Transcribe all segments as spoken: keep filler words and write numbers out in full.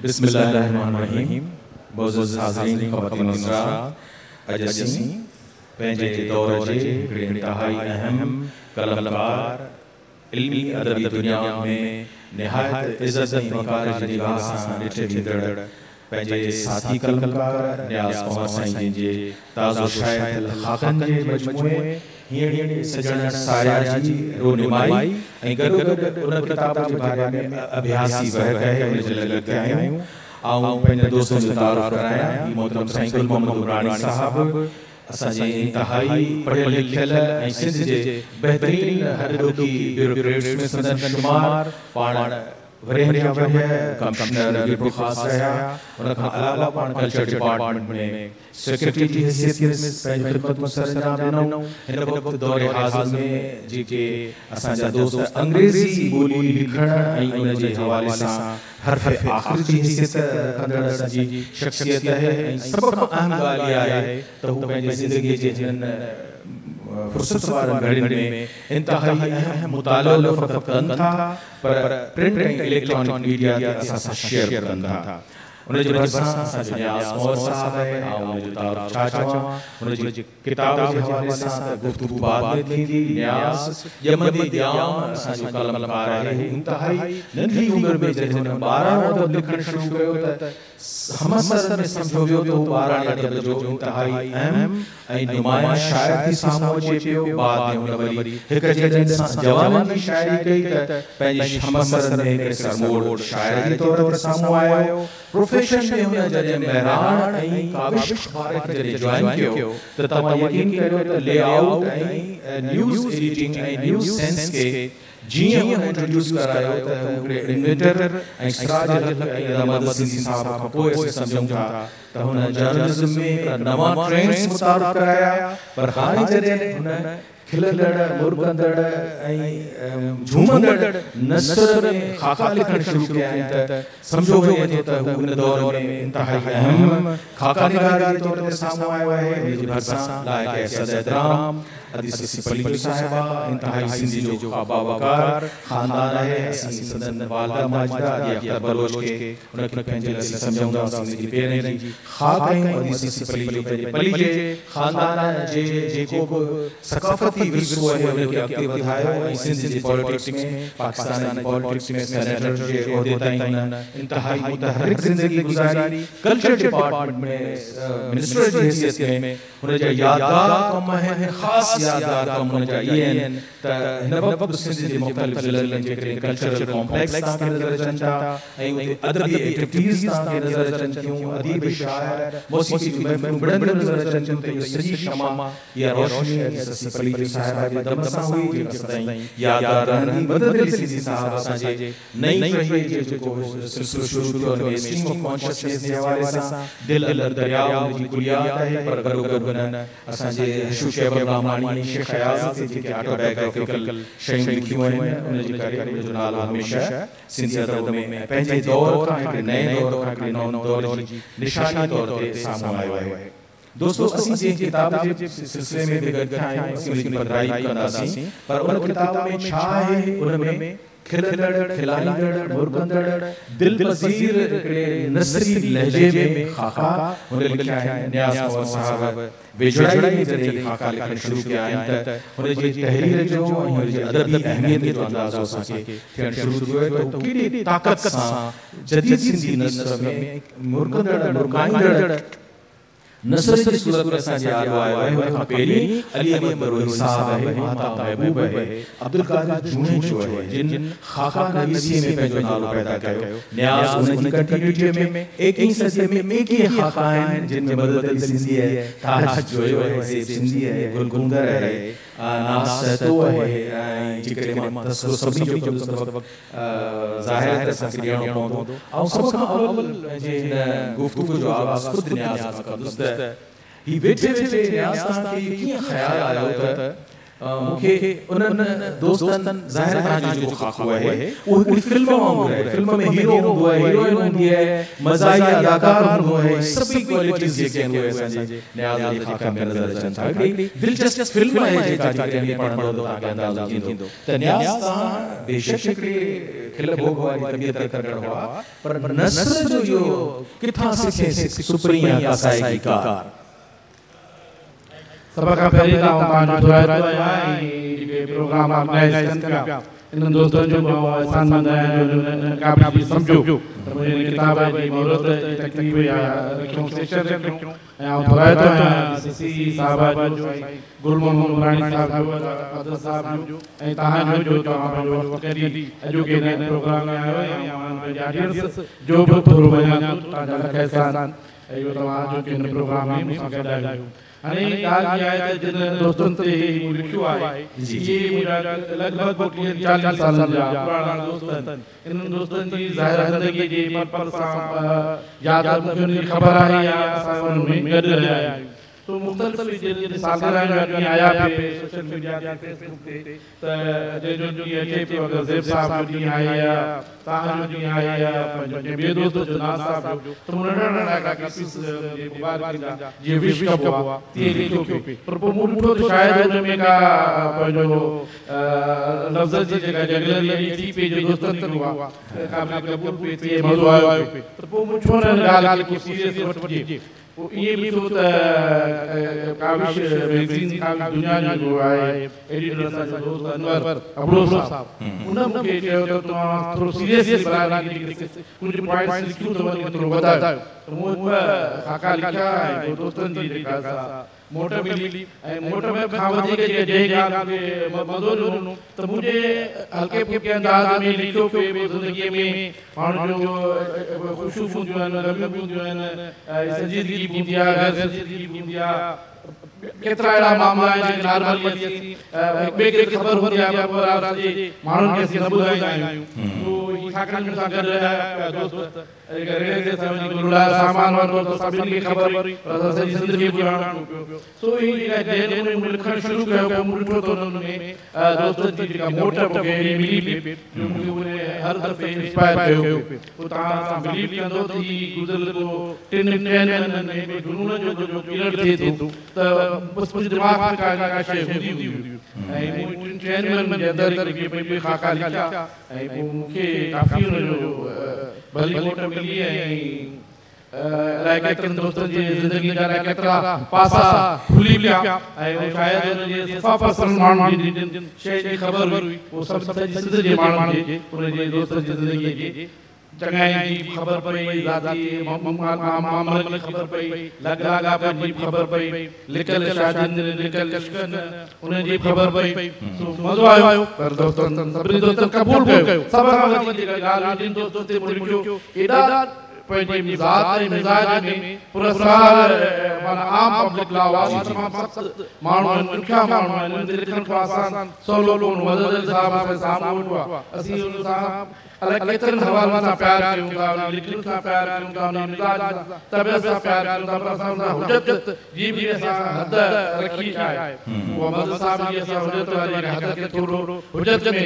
बिस्मिल्लाहिर्रहमानिर्रहीम। मोअज़्ज़ज़ हाज़रीन ख़वातीन हज़रात, अॼु असीं पंहिंजे दौर जे हिकिड़े इंतहाई अहम कलमकार इल्मी अदबी दुनिया में निहायत इज़्ज़त ऐं वक़ार जी निगाह सां ॾिठे वेंदड़ पंहिंजे साथी कलमकार नियाज़ मोहम्मद साईं जे ताज़ो शाइल ख़ाकनि जे मजमूए हीअं सजण सारिया जी रोनिमाई ऐं गॾो गॾु उन किताब जे बारे में अभ्यासी वर्ग आहे उन जे लाइ लॻिया आहियूं। ऐं पंहिंजे दोस्तनि जो तारुफ़ करायां, ही मोहतरम साईं गुल मोहम्मद उमरानी साहब, असांजे इंतहाई पढ़ियल लिखियल ऐं सिंध जे बहितरीन हरदोकी ब्यूरोक्रेट्स में संदन शुमार, पाण वरिया कमिश्नर ब्यूरो ख़ास रहिया, उन खां अलावा पाण कल्चर डिपार्टमेंट में सेक्रेटरी जी हैसियत में पंहिंजी ख़िदमत मुसर अंजाम ॾिनऊं। हिन वक़्तु दौरे हाज़िर में जेके असांजा दोस्त अंग्रेज़ी ॿोली लिखण ऐं उन जे हवाले सां हर्फ़ आख़िर जी हैसियत कंदड़ असांजी शख़्सियत आहे ऐं सभ खां अहम ॻाल्हि इहा आहे त हू पंहिंजी ज़िंदगीअ जे हिननि फुर्सत वारनि घड़ियुनि में इंतहाई अहम मुतालो फ़क़त कनि था, पर प्रिंट ऐं इलेक्ट्रॉनिक मीडिया ते असां सां शेयर कनि था। उन जे भरिसां असांजो नियाज़ मोहम्मद साहब आहे ऐं उन जो तारुफ़ छा चवां, उन जी किताब जे हवाले सां त गुफ़्तगू बाद में थींदी। नियाज़ ॼमंदे ॼाम असांजो कलमकार आहे। इंतहाई नंढी उमिरि में जॾहिं हुन ॿारहं अदब लिखणु शुरू कयो त हमसर में सम्झो वियो त हू ॿारहं अदब जो इंतहाई अहम ऐं नुमायां शाइर थी साम्हूं अचे पियो। बाद में हुन वरी हिक जॾहिं जवाननि जी शाइरी कई त पंहिंजे हमसर में हिकु सरमोड़ शाइर जे तौर ते साम्हूं आयो। प्रोफेशन में हुन जॾहिं बहिराण ऐं काविश वारे जॾहिं जॉइन कयो त तव्हां यकीन करियो त लेआउट ऐं न्यूज़ एडिटिंग ऐं न्यूज़ सेंस खे जीअं हुन इंट्रोड्यूस करायो त हिकिड़े इन्वेंटर ऐं सिराज हक़ ऐं रहमत सिंधी साहब खां पोइ असीं सम्झूं था त हुन जर्नलिज़म में नवां ट्रेंड्स मुतारिफ़ कराया। पर हाणे जॾहिं हुन खिलंदड़ मुरकंदड़ ऐं झूमंदड़ नसर में ख़ाका लिखणु शुरू कया आहिनि त सम्झो वञे थो त हू हिन दौर में इंतहाई अहम ख़ाका निगार जे तौर ते साम्हूं आयो आहे। हुन जे भरिसां लाइक़ सदराम अदीसी पली साहिबा इंतहाई सिंधी जो ख़्वाबा वकार ख़ानदान आहे। असीं संदन वालदा माजिदा अख़्तर बलोच खे उन खे पंहिंजे लाइ सम्झूं था। असीं जी पहिरें जी ख़ाक आहियूं अदीसी पली जो पंहिंजे पली जे ख़ानदान जे जेको बि सक़ाफ़ती विरसो आहे उन खे अॻिते वधायो ऐं सिंध जी पॉलिटिक्स में पाकिस्तानी पॉलिटिक्स में सेनेटर जे उहिदे ताईं हुननि इंतहाई मुतहरिक ज़िंदगी गुज़ारी। कल्चर डिपार्टमेंट में मिनिस्टर जी हैसियत में हुन जा यादगार कम आहिनि, ख़ासि यादगार कम हुन जा इहे आहिनि त हिन वक़्तु सिंध जे मुख़्तलिफ़ ज़िलनि जे करे कल्चरल कॉम्प्लेक्स तव्हांखे नज़र अचनि था ऐं उते अदबी एक्टिविटीज़ तव्हांखे नज़र अचनि थियूं। अदीब शाइर मौसीक़ी जूं महफ़िलूं गॾंदड़ नज़र अचनि थियूं त इहो सॼी शमा इहा रोशनी अदीसी पली साहिबा जे दम सां हुई जेका सदाईं यादगार रहंदी। मदद सिंधी साहब असांजे नई रही जो जेको सिलसिलो शुरू थियो हुन में स्ट्रीम ऑफ कॉन्शियसनेस जे हवाले सां दिल अलर दरियाव जी बुनियाद आहे। पर गॾो गॾु हुननि असांजे हशू शैबल रामानी शेख अयाज़ ते जेके ऑटोबायोग्राफिकल शयूं लिखियूं आहिनि उन जे करे उन जो नालो हमेशह सिंधी अदब में पंहिंजे दौर खां हिकिड़े नए दौर खां हिकिड़े नओं दौर जी निशानी तौर ते साम्हूं आयो आहे। दोस्तों असीं जे किताब जे सिलसिले में बि गॾु आहियूं, असीं उन जी पढ़ाई कंदासीं। पर उन किताब में छा आहे, उन में खिलंदड़ खिलाईंदड़ मुरकंदड़ दिल पज़ीर हिकिड़े नसरी लहजे में ख़ाका हुन लिखिया आहिनि। नियाज़ मोहम्मद साहब वेझड़ाई में जॾहिं ख़ाका लिखणु शुरू कया आहिनि त हुन जी तहरीर जो ऐं हुन जी अदबी अहमियत जो अंदाज़ो असांखे थियणु शुरू थियो आहे त हू केॾी ताक़त सां जदीद सिंधी नसर में मुरकंदड़ मुरकाईंदड़ नसर जी सूरत में असांजे आयो आहे। हुन खां पहिरीं अली अहमद बरोही साहब आहे, महताब महबूब आहे, अब्दुल कादिर जूने जो आहे जिन ख़ाका नवीसी में पंहिंजो नालो पैदा कयो। नियाज़ उन जी कंटिन्यूटी में एकवीहीं सदी में मेकीअ ख़ाका आहिनि जिन में मदद सिंधी आहे, ताज जोयो आहे, ज़ेब सिंधी आहे, गुलगुंदर आहे, नास सहतो आहे ऐं जेकॾहिं मां तस्वुर सभिनी जो कंदुसि त ज़ाहिर आहे त असांखे ॾियणो पवंदो। ऐं सभ खां अवल पंहिंजे हिन गुफ़्तगू जो आगाज़ ख़ुदि नियाज़ खां कंदुसि त ही वेठे वेठे नियाज़ तव्हांखे कीअं ख़्यालु आयो त मूंखे उन्हनि दोस्तनि ज़ाहिर तव्हांजी जेको ख़ाको आहे उहो हिकिड़ी फिल्म वांगुरु आहे फिल्म में हीरो हूंदो आहे हीरोइन हूंदी आहे मज़ाहिया अदाकार हूंदो आहे सभई क्वालिटीज़ जेके आहिनि उहे असांजे न्याज़ जे ख़ाके में नज़र अचनि था हिकिड़ी दिलचस्प फिल्म आहे जेका जेकॾहिं पढ़ंदो त तव्हांखे अंदाज़ो थींदो त न्याज़ तव्हां बेशक हिकिड़ी खिल भोग वारी तबियत रखंदड़ हुआ पर नस्र जो इहो किथां सिखे सुपरीं कसाई कार सबका पहले था उन्होंने दुआरा है ये प्रोग्राम आपने स्टैंड किया इन दोस्तों जो एहसान मंद हैं जो काफी समझो तो मुझे किताब है जी मोहरत तकलीफ या क्यों सेशन से क्यों यहाँ दुआरा तो है सीसी साहब जो गुल मोहम्मद मुरानी साहब जो अदर साहब जो ताहा जो जो जो आप जो करी एजुकेशन प्रोग्राम में आए हैं यहाँ पे ऑडियंस जो जो प्रोग्राम में ताजा एहसान ये तो आज जो केंद्र प्रोग्राम में मुझे डाला अने काल किया है जिन दोस्तों से लिखो है ये मेरा लगभग चालीस साल जा पुराना दोस्तन इन दोस्तन की ज़ाहिर ज़िंदगी जी पर पर याद मुझे खबर है या सावन में गड रहा है तो मुख्तलिफ जो सालगिरह जो आया पे सोशल मीडिया पे फेसबुक पे तो जो जो ये के अगर ज़ेब साहब जो आया या ताहा जो आया या जो बे दोस्त जो नाज साहब जो तो उन्होंने लगा कि इस मुबारक ये विश्व कप हुआ तेरी तो पे पर मुठो तो शायद उनमें का जो लफ्ज़ जी जगह जगह ये थी पे जो दोस्तन को हुआ काबिल कबूल पे ये मौजूद आयो पे पर मुठो ने गाल की सीरियस वठी ये भी तो काविश मैगजीन का दुनिया जो है एडिटर साहब दोस्त अनवर अब्दुल साहब उन्होंने के जो तो थोड़ा सीरियस बना के कुछ पॉइंट्स लिखूं तो मैं तो बताऊं तो मुझे खाका लिखा है जो दोस्तों जी लिखा था मोटर मिली मोटर में खावती के जय गाल के मदोर तो मुझे हल्के फुल्के अंदाज में लिखो पे जिंदगी में और जो खुशबू जो है रंग जो है संजीदगी बूंदिया संजीदगी बूंदिया केतरा एड़ा मामला है जो नॉर्मली असी एक बे के खबर होती है पर आपसे माण्हुनि खे असीं न ॿुधाईंदा आहियूं तो ई छाकाणि सां गॾु रहिया दोस्त रेड़े जे सभिनी गुरुड़ा सामान वरितो त सभिनी खे ख़बर हुई पर असांजी ज़िंदगी ॿुधाइणो पियो सो ई जंहिं नमूने लिखणु शुरू कयो पोइ मूं ॾिठो त उन्हनि में दोस्तनि जी जेका मोट मूंखे मिली पई जो मूंखे उहे हर दफ़े इंस्पायर कयो पोइ तव्हां सां बिलीव कंदो त ही गुज़िरियल टिनि टिनि महीननि में जुनून जो जो पीरियड थिए थो त बस मुझे दिमाग में का का शे हुई हुई ऐ मुझे ट्रेन में जे अंदर के पे खाका लिखा ऐ मुखे काफी जो भली मोट मिली है लाइक के दोस्तों जी जिंदगी का केतरा पासा खुली पिया ऐ शायद जे सफा पर्सन माण्हू जिन शे जी खबर हुई वो सब सिद्ध जे माण्हू जे उन जे दोस्तों जी जिंदगी जी चंगाई जी खबर पई ज़ाती मामले की खबर पई लग लगा पे जी खबर पई लिखल शादिन लिखल कशकन उन्हें जी खबर पई तो मज़ो आयो पर दोस्तों सभी दोस्तों कबूल कयो सब खां वधीक ॻाल्हि जिन दोस्तों ते मुंहिंजो एॾा पंहिंजे मिज़ाज मिज़ाज में पुरस्कार माना आम पब्लिक लाइ आवाज़ तमामु सख़्तु माण्हू आहिनि ॾुखिया माण्हू आहिनि लिखण खां आसान सवलो कोन मदद साहब साम्हूं वेठो आहे असीं उन सां अलग केतरनि हवालनि सां प्यार कयूं था लिखण सां प्यार कयूं था मिज़ाज तबियत सां प्यार कयूं था पर असां सां हुजत जी बि असां हद रखी आहे उहा मदद साहब जी असां हुजत वारी हद खे थोरो हुजत में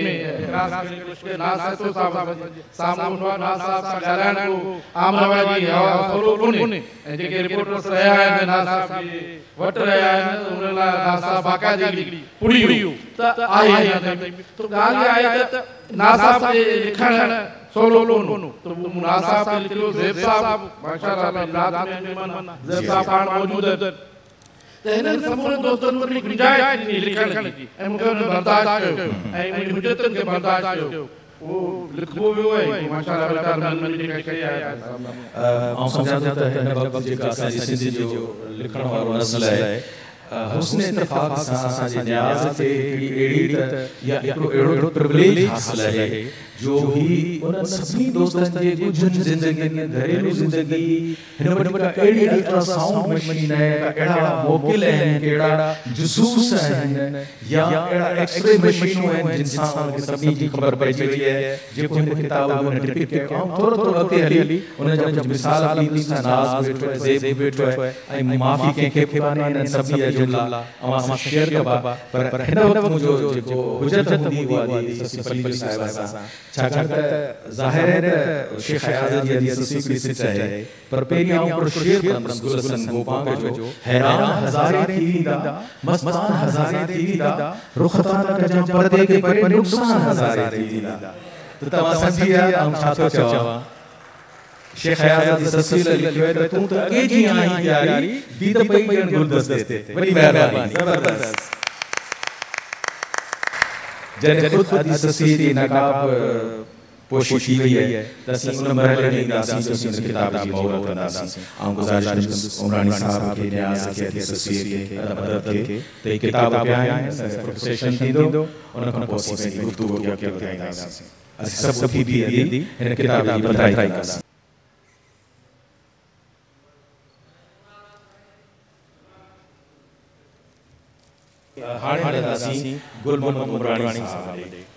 नाज़ साहब साम्हूं वेठो आहे नाज़ साहब सां ॻाल्हाइण को आम रवाजी हवा थोरो कोन्हे ऐं जेके रिपोर्टर्स रहिया आहिनि नाज़ साहब जी वटि रहिया आहिनि उन लाइ नाज़ साहब बाक़ाइदे हिकिड़ी पुड़ी हुई त आहे तो ॻाल्हि आहे त नाज़ साहब जे लिखण सोलो कोन्हो तो नाज़ साहब के लिखियो ज़ेब साहब माशाअल्लाह रात में मेहमान ज़ेब साहब पाण मौजूद है त हिननि समूरे दोस्तनि वटि गुंजाइश ॾिनी लिखण जी ऐं मूंखे हुन बर्दाश्त कयो ऐं मुंहिंजी हुजतनि खे बर्दाश्त कयो वो लिखबो वियो आहे माशाअल्लाह बेकार मन में जेका शइ आहे ऐं सम्झां थो त हिन वक़्तु जेका असांजी सिंधी जो लिखण वारो नस्ल आहे हुस्न इत्तेफ़ाक़ सां असांजे न्याज़ ते हिकिड़ी अहिड़ी त या हिकिड़ो अहिड़ो प्रिविलेज हासिलु आहे जो भी उन सभी दोस्तन जे कुझुनि ज़िंदगी में घरेलू ज़िंदगी हिन वटि का अहिड़ी अल्ट्रासाउंड मशीन है का अहिड़ा मोकिल आहिनि कहिड़ा जसूस आहिनि या अहिड़ा एक्सरे मशीनूं आहिनि जिन सां सभिनी जी ख़बर पइजी वई आहे जेको हिन किताब में डिपिक्ट कयो ऐं थोरो थोरो अॻिते हली उन जा मिसाल ॾींदुसि नाज़ वेठो आहे ज़ेब वेठो आहे ऐं माफ़ी कंहिंखे कोन्हे हिननि सभिनी जा जुमिला ऐं असां शेयर कबा पर हिन वक़्तु मुंहिंजो जेको हुजत हूंदी उहा दी ससी पली साहिबा सां छाकाणि त ज़ाहिर है त शेख आज़ाद जी हदीस हिकिड़ी सच आहे पर पहिरीं आउं हिकिड़ो शेर पढ़ंदुसि गुलशन गोपांग जो हैरान हज़ारे थी वेंदा मस्तान हज़ारे थी वेंदा रुख़तान कजां परदे के परे नुक़सान हज़ारे थी वेंदा त तव्हां सम्झी विया आउं छा थो चवां शेख आज़ाद जी तस्वीर लिखियो आहे त तूं त अॻे जी आहीं प्यारी दी त पई ॼण गुलदस्ते ते वॾी महिरबानी ज़बरदस्त जॾहिं ख़ुदि हदीस तस्वीर जी नक़ाब पोशी थी वई आहे त असीं उन मरहले में ईंदासीं जो असीं उन किताब जी मोहरत कंदासीं ऐं गुज़ारिश कंदुसि उमरानी साहिब खे न्याज़ खे हदीस तस्वीर खे मदद खे त हीअ किताब पिया आहिनि सेशन थींदो उन खां पोइ असीं पंहिंजी गुफ़्तगू खे अॻिते वधाईंदासीं असीं सभु थी बि हिन किताब जी बधाई कंदासीं हाणे हलंदासीं गुल मोहम्मद उमरानी साहिब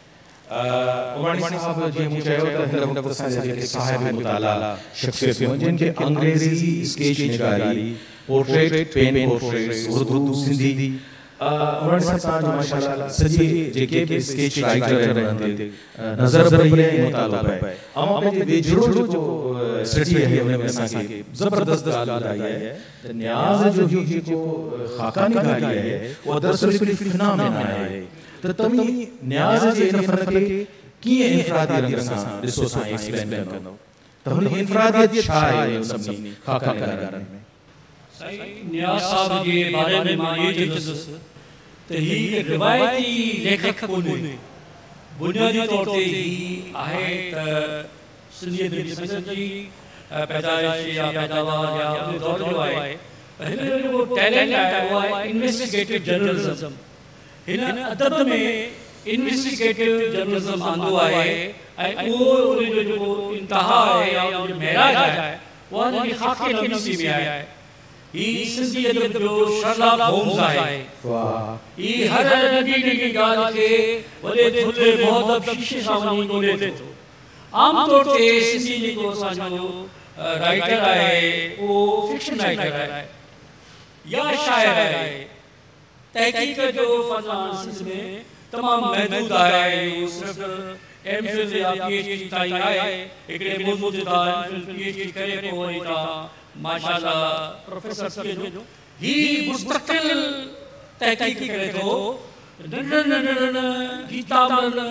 ॾे उमरानी साहिब जीअं मूं चयो त हिन वक़्तु असांजा जेके साहिब मुताला शख़्सियतूं जिन खे अंग्रेज़ी स्केच निगारी portrait pen portraits Urdu Sindhi Umrani साहिब जो माशाअल्लाह सॼे जेके बि स्केच राइटर आहिनि नज़र बरही ऐं मुतालो पए ऐं पंहिंजे वेझड़ो जो स्टडी आहे हुन में असांखे ज़बरदस्त ॻाल्हि ॿुधाई आहे त न्याज़ जो जेको ख़ाका निगारी आहे उहा दरअसल हिकिड़ी फिनामिना आहे त तव्हीं न्याज़ जे इन फ़न खे कीअं इनफ़रादी रंग सां ॾिसो सां एक्सप्लेन कंदो त हुन इनफ़रादियत छा आहे उन सभिनी ख़ाका निगारनि में साईं न्याज़ साहब जे बारे में मां ये चवंदुसि त ही रिवायती लेखक कोन्हे बुनियादी तौर ते ही आहे त सिंधियत जी पैदाइश या पैदावार या उन दौर जो आहे हिन जो टैलेंट आहे उहो आहे इन्वेस्टिगेटिव जर्नलिज़म हिन अदब में इन्वेस्टिगेटिव जर्नलिज़म आंदो आहे ऐं उहो उन जो जेको इंतहा आहे या उन जो महराज आहे उहा उन जी ख़ाके नमसी में आहे ही सिंधी अदब जो शर्लॉक होम्स आहे वाह ही हर नंढी नंढी ॻाल्हि खे वॾे थुल्हे मुहदब शीशे सां वञी ॻोल्हे थो आम तौर ते सिंधी जेको असांजो राइटर आहे उहो फिक्शन राइटर आहे या शायर आहे तहक़ीक़ जो फन सिंध में तमामु महदूद आहे उहो सिर्फ़ु एम फिल या पी एच डी ताईं आहे हिकिड़े मुल्क जे ताईं M Phil P H D करे पोइ वरी तव्हां माशाअल्लाह प्रोफेसर थी वञो ही मुस्तक़िल तहक़ीक़ करे थो नंढनि नंढनि गीताबनि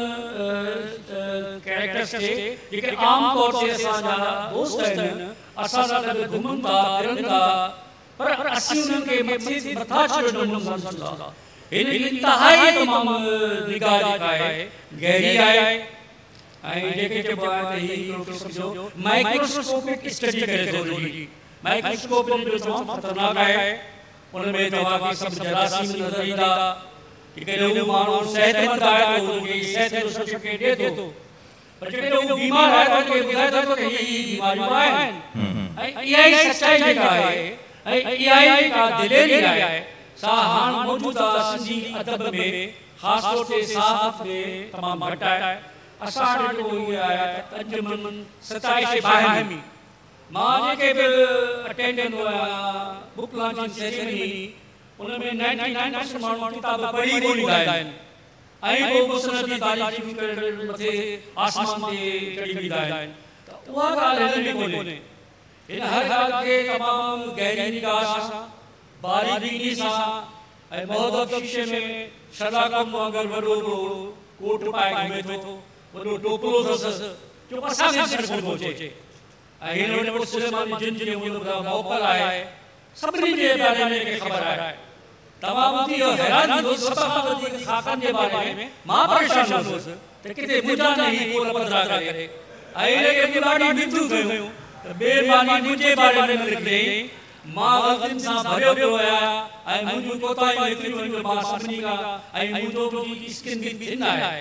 कैरेक्टर्स खे जेके आम तौर ते असांजा दोस्त आहिनि असां सां गॾु घुमनि था फिरनि था पर असीं उन्हनि खे मथे मथा छॾण न सम्झूं था हिन इंतिहाई तमामु निगाह आहे गहरी आहे ऐं जेके चइबो आहे त ही सम्झो माइक्रोस्कोपिक स्टडी करे थो हुनजी माइक्रोस्कोप जो तमामु ख़तरनाक आहे उन में तव्हांखे सभु जरासीम नज़र ईंदा हिकिड़ो माण्हू सिहतमंद आहे त हुनखे सिहत जो सर्टिफिकेट ॾिए थो पर जेकॾहिं हू बीमार आहे त हुनखे ॿुधाए थो त हीअ बीमारियूं आहिनि ऐं इहा ई सचाई जेका आहे ऐं इहा ई जेका दिलेरी आहे सा हाणे मौजूदा सिंधी अदब में ख़ासि तौर ते सहाफ़त में तमामु घटि आहे असां ॾिठो इहो आहे त अंजुमन सताइश ॿाहिमी मां जेके बि अटेंड कंदो आहियां बुक लॉन्चिंग सेरेमनी उन में नाइंटी नाइन परसेंट माण्हू किताब पढ़ी कोन ईंदा आहिनि ऐं पोइ मुसनद जी तारीफ़ करे मथे आसमान ते चढ़ी वेंदा आहिनि त उहा ॻाल्हि हिन में कोन्हे हिन हर ॻाल्हि खे तमामु गहरी निगाह सां बारीकी सां ऐं मुहदब शीशे में शर्लॉक वांगुरु वॾो वॾो कोट पाए घुमे थो वॾो टोपलो अथसि जो असांखे सम्झ में अचे ऐं हिन वटि सुलेमान जिन जे मोकल आहे सभिनी जे बारे में ख़बर आहे तव्हां ॿुधी हैरान थींदो सभ खां वधीक ख़ाकनि जे बारे में मां परेशान हुउसि त किथे मुंहिंजा न ई कोल पधरा करे ऐं जेके ॾाढी मिथियूं कयूं त ॿिए बानी मुंहिंजे बारे में न लिखियई मां ग़लतियुनि सां भरियो पियो आहियां ऐं मुंहिंजूं कोताहियूं एतिरियूं आहिनि मां सभिनी खां ऐं मुंहिंजो स्किन बि थिन आहे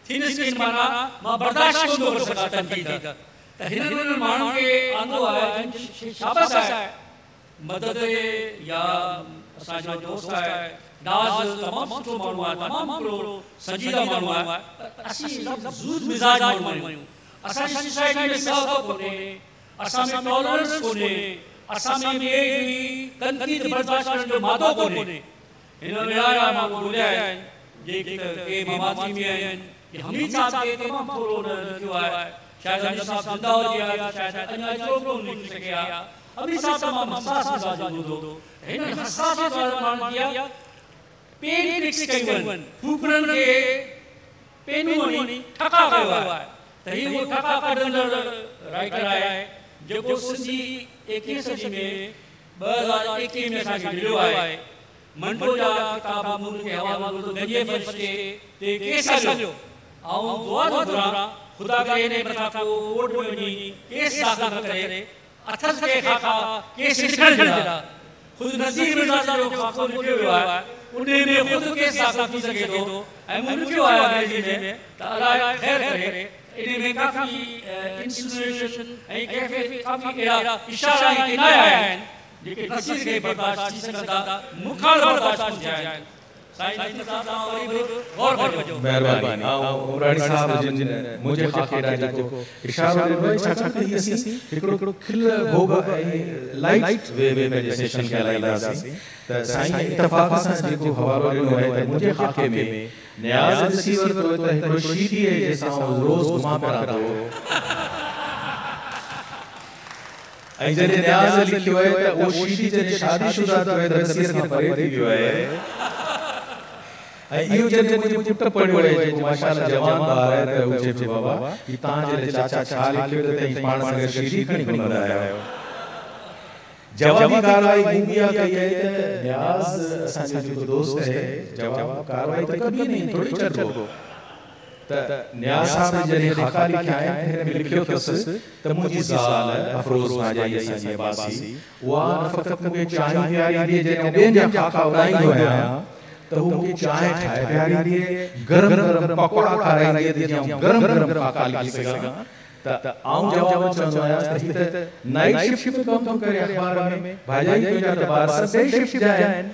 थिन स्किन माना मां बर्दाश्त कोन थो करे सघां तनक़ीद त हिननि माण्हुनि खे आंदो आहे शाबाश आहे मदद या असांजो दोस्त आहे नाज़ तमामु सुठो माण्हू आहे तमामु हिकिड़ो संजीदा माण्हू आहे असीं ज़ूज़ मिज़ाज माण्हू आहियूं असांजी सोसाइटी में सहब कोन्हे असां में टॉलरेंस कोन्हे असां में ॿिए जी तनक़ीद बर्दाश्त करण जो मादो कोन्हे हिन में आया माण्हू ॻोल्हिया आहिनि जेके के मवादी में आहिनि कि हमीद साहब खे तमामु थोरो लिखियो आहे शायदि हमीद साहब ज़िंदा हुजे हा शायदि अञा एतिरो कोन लिखी सघे हा हमीद साहब तमामु हसास मिज़ाज हूंदो हिन हसास माण्हुनि जी पेन फिक्स कयूं आहिनि फूकरनि खे पेनूं हणी ठका कयो आहे त हीउ उहो ठका कढंदड़ राइटर आहे जेको सिंधी एकवीह सदी में ॿ हज़ार एकवीह में असांखे मिलियो आहे मंडो जा किताब मुल्क के हवालो तो गजे फरिश्ते ते केस हलियो ऐं दुआ थो घुरां ख़ुदा करे हिन मथां को कोर्ट में वञी केस दाख़िल करे अथस के खाका केस लिखण जहिड़ा ख़ुदि नज़ीर मिर्ज़ा जो खाको लिखियो वियो आहे उन में ख़ुदि केस दाख़िल थी सघे थो ऐं मूं लिखियो आहे अंग्रेज़ी में त अलाह ख़ैर करे इन में काफ़ी इंसिनुएशन ऐं काफ़ी काफ़ी अहिड़ा इशारा ऐं किनाया आहिनि जेके नसीर खे बर्दाश्त थी सघंदा मूंखां बर्दाश्त थी जाए साईं साहब वरी बि गौर कजो महिरबानी ऐं राणी साहब जिन मुंहिंजे ख़ाके ॾाढी जेको इशारो ॾिनो छा छा कई असीं हिकिड़ो हिकिड़ो खिल भोग लाइट वे वे में सेशन खे हलाईंदासीं त साईं इत्तफ़ाक़ सां जेको हवालो ॾिनो आहे त मुंहिंजे ख़ाके में न्याज़ ॾिसी वरितो त हिकिड़ो शीदीअ जंहिंसां रोज़ घुमा पिया थो ऐं जॾहिं न्याज़ लिखियो आहे त उहो शीदी जॾहिं शादीशुदा थियो आहे त नसीर खां परे थी वियो आहे ऐं इहो जॾहिं मुंहिंजो पुटु पढ़ियो आहे जेको माशाअल्लाह जवान ॿार आहे त हू चए पियो बाबा हीउ तव्हां जॾहिं चाचा छा लिखियो त तव्हां पाण सां गॾु शीदी खणी घुमंदा आहियो जवाबी कार्रवाई गुमिया कई है न्याज़ असांजो जेको दोस्त है जवाब कार्रवाई त कभी नहीं थोड़ी चरबो त न्याज़ साहब जॾहिं ख़ाका लिखिया आहिनि हिन में लिखियो अथसि त मुंहिंजी ज़ाल अफ़रोज़ नाजाई असांजी अब्बासी उहा न फ़क़ति मूंखे चांहि पियारींदी जॾहिं ॿियनि जा ख़ाका उॾाईंदो आहियां त हू मूंखे चांहि ठाहे पियारींदी गरम गरम पकोड़ा खाराईंदी त गरम गरम ख़ाका लिखी सघां त आऊं जवाब चवंदो आहियां त हीउ त नाइट शिफ्ट कमु थो करे अख़बार में भाॼाई तुंहिंजा त ॿार सभई शिफ्ट जा आहिनि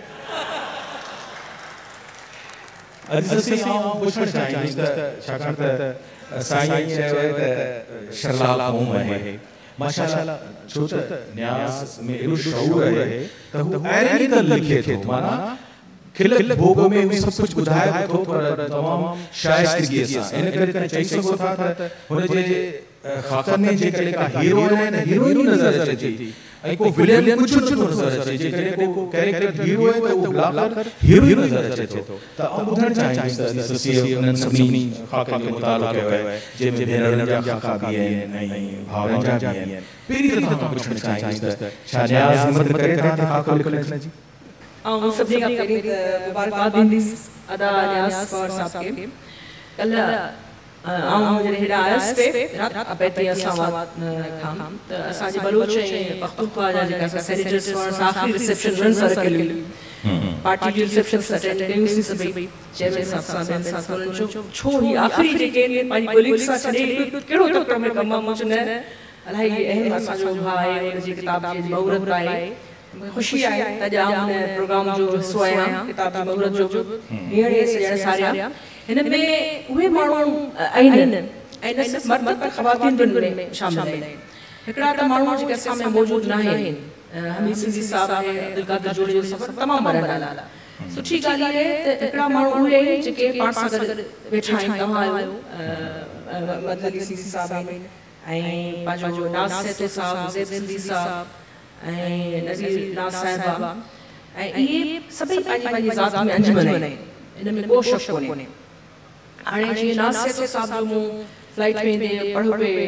अॼु असीं आऊं पुछणु चाहींदुसि त छाकाणि त साईं चयो आहे त शर्ला क़ौम आहे माशाअल्लाह छो त न्याज़ में एॾो शऊर आहे त हू अहिड़ी त लिखे थो माना खिल भोग में हू सभु कुझु ॿुधाए थो पर तमामु शाइस्तगीअ सां इन करे चई सघो था त हुनजे ख़ाकनि में जेकॾहिं का हीरोइन आहे न हीरोइन नज़र अचे थी ऐं को विलेन कुझु नथो नज़र अचे जेकॾहिं को कैरेक्टर हीरो आहे त उहो ब्लाकर हीरोइन नज़र अचे थो त आउं ॿुधणु चाहींदुसि त असीं उन्हनि सभिनी ख़ाकनि जो मुतालो कयो आहे जंहिंमें भेनरुनि जा ख़ाका बि आहिनि ऐं भाउरनि जा बि आहिनि पहिरीं त तव्हां पुछणु चाहींदुसि त छा न्याज़ हिमत करे था ख़ाको लिखण जी ऐं सभिनी खां पहिरीं त मुबारकबाद ॾींदीसि अदा न्याज़ कौर साहब खे कल्ह आऊं जॾहिं हेॾा आयसि पे अबैती असां खां त असांजे बलूच ऐं पख्तूनख्वा जा जेका असां सेनेटर्स हुआ आख़िरी रिसेप्शन रन सर कई पार्टी जी रिसेप्शन अटेंड कयूंसीं सभई चेयरमैन साहब सां ॿियनि सां उन्हनि चयो छो हीअ आख़िरी जेके पंहिंजी कोलीग्स सां छॾे कहिड़ो तकड़ में कमु आहे मूं चयो न अलाही अहम असांजो भाउ आहे हुनजी किताब जी मुहूरत आहे ख़ुशी आहे त अॼु आउं हिन प्रोग्राम जो हिसो आहियां किताब जी मुहूरत जो हींअर सॼण सारिया हिन में उहे माण्हू आहिनि ऐं न सिर्फ़ु मर्द पर ख़वातीन बि में शामिल आहिनि हिकिड़ा त माण्हू जेके असां में मौजूदु न आहिनि हमीद सिंधी साहब आहे अब्दुल कादिर जोड़ी जो सफ़र तमामु वॾा नाला सुठी ॻाल्हि आहे त हिकिड़ा माण्हू उहे आहिनि जेके पाण सां गॾु वेठा आहिनि तव्हां आहियो मदली सिंधी साहब आहिनि ऐं पंहिंजो नाज़ सेतो साहब ज़ैद सिंधी साहब ऐं नज़ीर नाज़ साहिबा ऐं इहे सभई पंहिंजी पंहिंजी ज़ात में अंजुमन आहिनि इन में को शक कोन्हे हाणे जीअं नाज़ सेतो साहब जो मूं फ्लाइट में पढ़ो पिए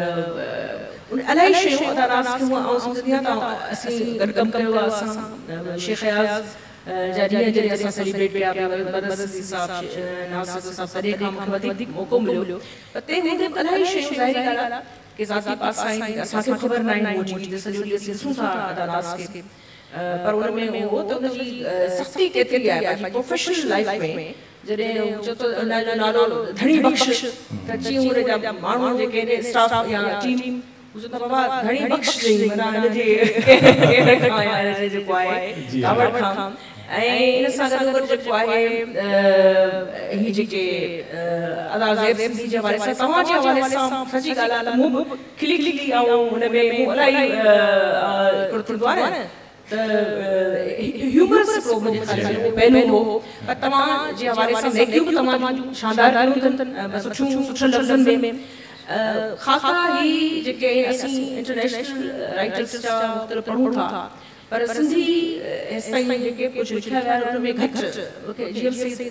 इलाही शयूं अदा नाज़ कयूं ऐं सम्झंदी आहियां त असीं गॾु कमु कयो आहे असां शेख अयाज़ जा ॾींहं जॾहिं असां सेलिब्रेट कया पिया मदद सिंधी साहब नाज़ सेतो साहब तॾहिं खां मूंखे वधीक मौक़ो मिलियो त तंहिं हूंदे बि इलाही शयूं ज़ाहिरी ॻाल्हि आहे कि ज़ाती पासा आहिनि असांखे ख़बर न आहे उहो चीज सॼो ॾींहुं असीं ॾिसूं था अदा नाज़ खे पर उन में उहो त उनजी सख़्ती केतिरी आहे पंहिंजी प्रोफेशनल लाइफ में जॾहिं चो त उनजो नालो धणी बख़्श त चई उमिरि जा माण्हू जेके आहिनि स्टाफ या टीम मुझे तो बाबा घणी बख़्श ॾेई माना हिनजे केर खां या हिनजे जेको आहे कावड़ खां ऐं इन सां गॾु गॾु जेको आहे ही जेके अदा ज़ैब सिंधी जे हवाले सां तव्हांजे हवाले सां सची ॻाल्हि आहे त मूं बि खिली खिली ऐं हुन में मूं इलाही हिकिड़ो थींदो आहे न त ह्यूमरस प्रोग्राम जे ख़्याल में पहलू हो पर तव्हांजे हवाले सां नेकियूं बि तमामु शानदार अथनि सुठियूं सुठनि लफ़्ज़नि में ख़ाका ही जेके असीं इंटरनेशनल राइटर्स जा मुख़्तलिफ़ पढ़ूं था पर सिंधी हेसि ताईं जेके कुझु लिखिया विया आहिनि उन में घटि मूंखे जीएम सईद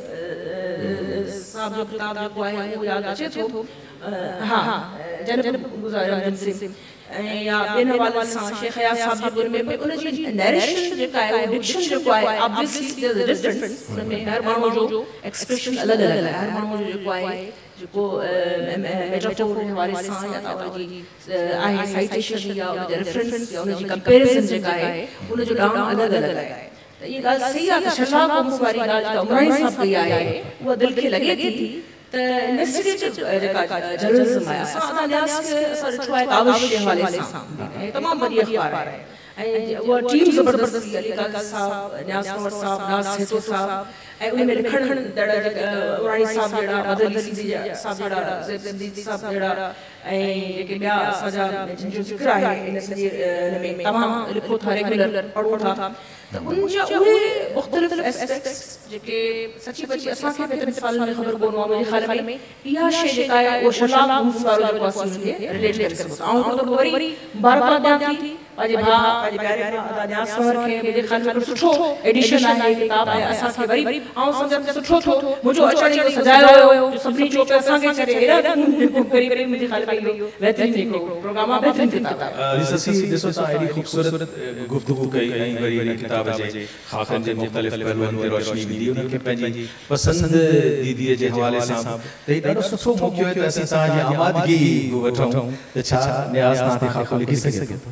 साहब जो किताब जेको आहे उहो यादि अचे थो हा जनब गुज़ारिया सिंह ऐं या ॿियनि हवालनि सां शेख हयात साहब जे गुर में उनजी नैरेशन जेका आहे डिक्शन जेको आहे obviously there is a difference उन में हर माण्हू जो एक्सप्रेशन अलॻि अलॻि आहे हर माण्हू जो जेको आहे जेको मेटाफोर जे हवाले सां या तव्हांजी आहे साइटेशन या उनजा रेफरेंस या उनजी कंपेरिज़न जेका आहे उनजो ॾांहुं अलॻि अलॻि आहे त इहा ॻाल्हि सही आहे त शर्ला कौम्स वारी ॻाल्हि त उमराणी साहब कई आहे उहा दिलि खे लॻे थी त इन्वेस्टिगेटिव जेका जर्नलिज़म आहे असां अदा न्यास खे असां ॾिठो आहे काविश जे हवाले सां ऐं तमामु वॾी अख़बार आहे ऐं उहा टीम ज़बरदस्ती अली काका साहब न्यास कंवर साहब नाज़ हेतो साहब ऐं उन में लिखण दड़ जेका उमराणी साहब जहिड़ा मदनी सिंधी साहब जहिड़ा ज़ैब सिंधी साहब जहिड़ा ऐं जेके ॿिया असांजा जिन जो ज़िक्र आहे इन सॼे हिन में तमामु लिखो था रेगुलर पढ़ो था त उनजा उहे मुख़्तलिफ़ एस्पेक्ट्स जेके सची बची असांखे ॿिनि सालनि में ख़बर कोन आहे मुंहिंजे ख़्याल में इहा शइ जेका आहे उहो शर्ला कौम्स वारो जेको असीं हुनखे रिलेट करे सघूं था ऐं हिकिड़ो दफ़ो वरी मुबारकबाद ॾियां थी पंहिंजे भाउ पंहिंजे प्यारे भाउ अदा न्यास कंवर खे मुंहिंजे ख़्याल में सुठो एडिशन आहे किताब आहे असांखे वरी ऐं सम्झ सुठो थियो मुंहिंजो अचण इहो सजायो हुयो जो सभिनी चयो पिया असांखे करे हेॾा करी करे मुंहिंजे ख़्याल में इहो बहितरीन हिकिड़ो प्रोग्राम आहे बहितरीन किताब आहे ॾिसो तव्हां एॾी ख़ूबसूरत गुफ़्तगू कई ऐं वरी हिन किताब जे ख़ाकनि जे मुख़्तलिफ़ पहलुअनि ते रोशनी विधी उन्हनि खे पंहिंजी पसंदीदीअ जे हवाले सां त हीउ ॾाढो सुठो मौक़ो आहे त असीं तव्हांजी आमादगी वठूं त छा न्यास तव्हां ते ख़ाको लिखी सघे थो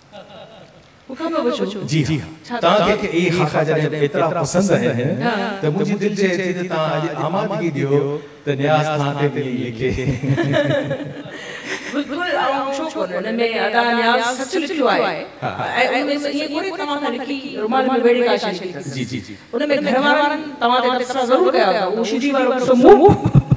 जी तव्हांखे इहे ख़ाका जॾहिं एतिरा पसंदि आहिनि त मुंहिंजी दिलि चए थी त तव्हां अॼु आमादगी ॾियो त न्यास तव्हां ते लिखे बिल्कुलु ऐं छो कोन हुन में अदा न्यास सच लिखियो आहे ऐं उन में ईअं कोन्हे तव्हां खां लिखी रुमाल में वेड़ी का शइ लिखी जी जी जी उन में घर वारनि तव्हां ते तबसरा ज़रूरु कया अथव उहो शिजी वारो समूह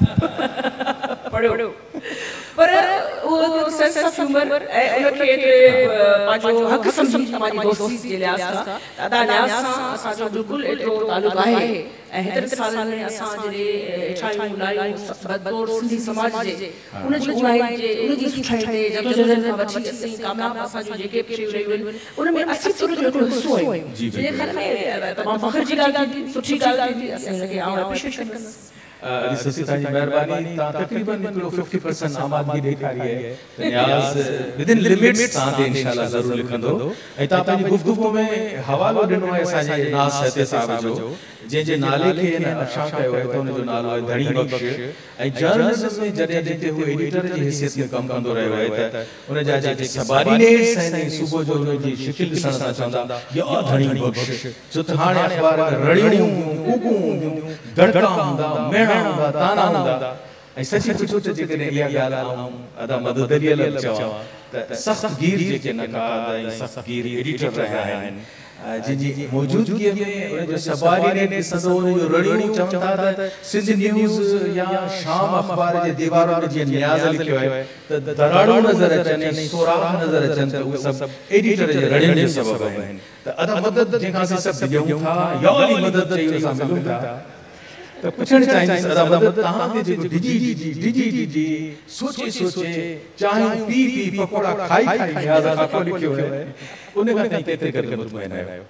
पढ़ियो पर उहो सेंस ऑफ ह्यूमर ऐं उनखे पंहिंजो हक़ सम्झी तव्हांजी दोस्ती जे लिहाज़ सां अदा न्यास सां असांजो बिल्कुलु एतिरो तालुक़ु आहे ऐं हेतिरनि सालनि में असां जॾहिं इठायूं लायूं बदौर सिंधी समाज जे उनजी उणाई जे उनजी सुठाई ते जदोजहद खां वठी असीं कामयाब असांजूं जेके बि शयूं रहियूं आहिनि उन में असीं तुर जो हिकिड़ो हिसो आहियूं जंहिंजे ख़्याल में तमामु फ़ख्र जी ॻाल्हि थी सुठी ॻाल्हि थी असीं हुनखे आउं एप्रिशिएट कंदासीं अली ससी तव्हांजी महिरबानी तव्हां तक़रीबन हिकिड़ो फिफ्टी परसेंट आमादगी ॾेखारी आहे त न्याज़ विदिन लिमिट्स तव्हां ते इंशाअल्लाह ज़रूरु लिखंदो ऐं तव्हां पंहिंजी गुफ़्तगू में हवालो ॾिनो आहे असांजे नाज़ सते साहब जो जंहिंजे नाले खे हिन अफ़शा कयो आहे त हुनजो नालो आहे धणी बख़्श ऐं जर्नलिज़म में जॾहिं जिते हू एडिटर जी हैसियत में कमु कंदो रहियो आहे त हुनजा जेके सबार्डिनेट्स आहिनि सुबुह जो हुनजी शिकिल ॾिसण सां चवंदा या धणी बख़्श छो त हाणे अख़बार में रड़ियूं कूकूं हूंदियूं दड़का हूंदा मेणा हूंदा ताना हूंदा ऐं सची पुछो त जेकॾहिं इहा ॻाल्हि आऊं अदा मददरीअ लाइ चवां त सख़्तगीर जेके नक़ाद ऐं सख़्तगीर एडिटर रहिया आहिनि जिनजी मौजूदगीअ में उनजो सबार्डिनेट ॾिसंदो हुनजो रड़ियूं चवनि था त सिंध न्यूज़ या शाम अख़बार जे दीवारुनि में जीअं न्याज़ लिखियो आहे त दराड़ूं नज़र अचनि ऐं सोराख़ नज़र अचनि त उहे सभु एडिटर जे रड़ियुनि जे सबबु आहिनि त अदा मदद जंहिंखां असीं सभु ॾियूं था या वरी मदद चई असां मिलूं था त पुछणु चाहींदुसि अदा मदद तव्हां ते जेको डिजी डिजी डिजी डिजी सोचे सोचे चाहियूं पी पी पकोड़ा खाई खाई न्याज़ ख़ाको लिखियो आहे उन खां ताईं केतिरे क़दर मुतमइन आहियो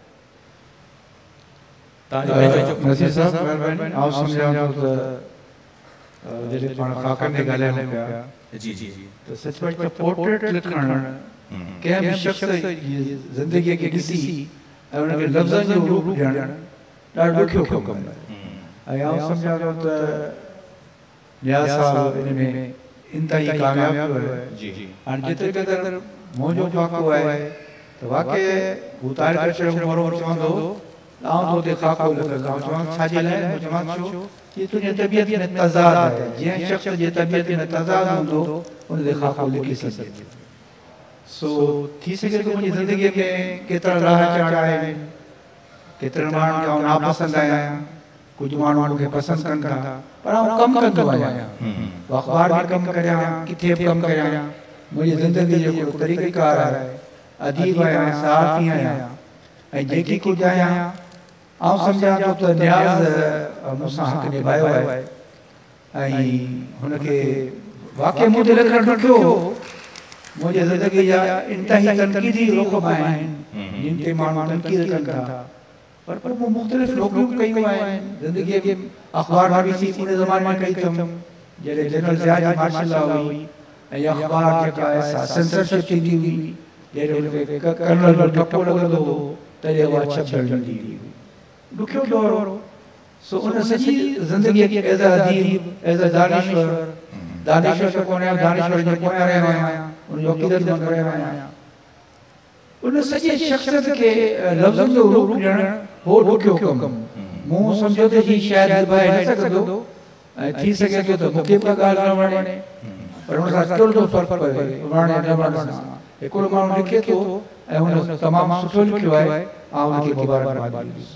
तव्हांजो नसीर साहब महिरबानी आउं सम्झां थो त जॾहिं पाण ख़ाकनि ते ॻाल्हायूं पिया जी जी जी त सचमुच में पोर्ट्रेट लिखणु कंहिं बि शख़्स जी ज़िंदगीअ खे ॾिसी ऐं उनखे लफ़्ज़नि जो रूप ॾियणु ॾाढो ॾुखियो कमु आहे ऐं आउं सम्झां थो त न्याज़ साहब इन में इंतिहाई कामयाबु थियो आहे जी जी हाणे जेतिरे क़दुरु मुंहिंजो ख़ाको आहे त वाक़ई हू तारिक अशरफ मरोम चवंदो आऊं तो खाको लॻा चवां छाजे लाइ चवां छो ये तुंहिंजी तबियत में तज़ाद आहे जीअं शख़्स जी तबियत में तज़ाद हूंदो उन ते खाको लिखी सघे सो थी सघे थो मुंहिंजी ज़िंदगीअ में केतिरा राह चढ़ा आहिनि केतिरनि माण्हुनि खे आउं नापसंदि आहियां कुझु माण्हू मूंखे पसंदि कनि था पर आउं कमु कंदो आहियां अख़बार में कमु करियां किथे बि कमु करियां मुंहिंजी ज़िंदगी जो हिकिड़ो तरीक़ेकार आहे अदीब आहियां सहाफ़ी आहियां ऐं जेकी कुझु आहियां आउं सम्झां थो त न्याज़ मूंसां हक़ निभायो आहे ऐं हुनखे वाक़ई मूं ते लिखणु ॾुखियो हो मुंहिंजी ज़िंदगी जा इंतिहाई तनक़ीदी रोक़ब आहिनि जिन ते माण्हू तनक़ीद कनि था पर पर मूं मुख़्तलिफ़ नौकरियूं कयूं आहिनि ज़िंदगीअ खे अख़बार नवीसी उन ज़माने में कई अथमि जॾहिं जनरल ज़िया मार्शल लॉ हुई ऐं अख़बार जेका आहे सेंसरशिप थींदी हुई जॾहिं हुनखे कर्नल जो ठपो लॻंदो हो तॾहिं उहा छपजणु ॾींदी हुई ॾुखियो दौर हो सो उन सॼी ज़िंदगीअ खे as a Adeeb as a दानिश्वर दानिश्वर त कोन आहियां दानिश्वर जे पोयां रहियो आहियां उनजो अक़ीदतमंद रहियो आहियां उन सॼे शख़्सियत खे लफ़्ज़नि जो रूप ॾियणु हो ॾुखियो कमु मूं सम्झो त ही शायदि निभाए न सघंदो ऐं थी सघे थो त मूंखे बि ॻाल्हि न वणे पर हुन सां कहिड़ो थो फ़र्क़ु पए वणे न वणे सां हिकिड़ो माण्हू लिखे थो ऐं हुन तमामु सुठो लिखियो आहे ऐं हुनखे मुबारकबाद ॾींदुसि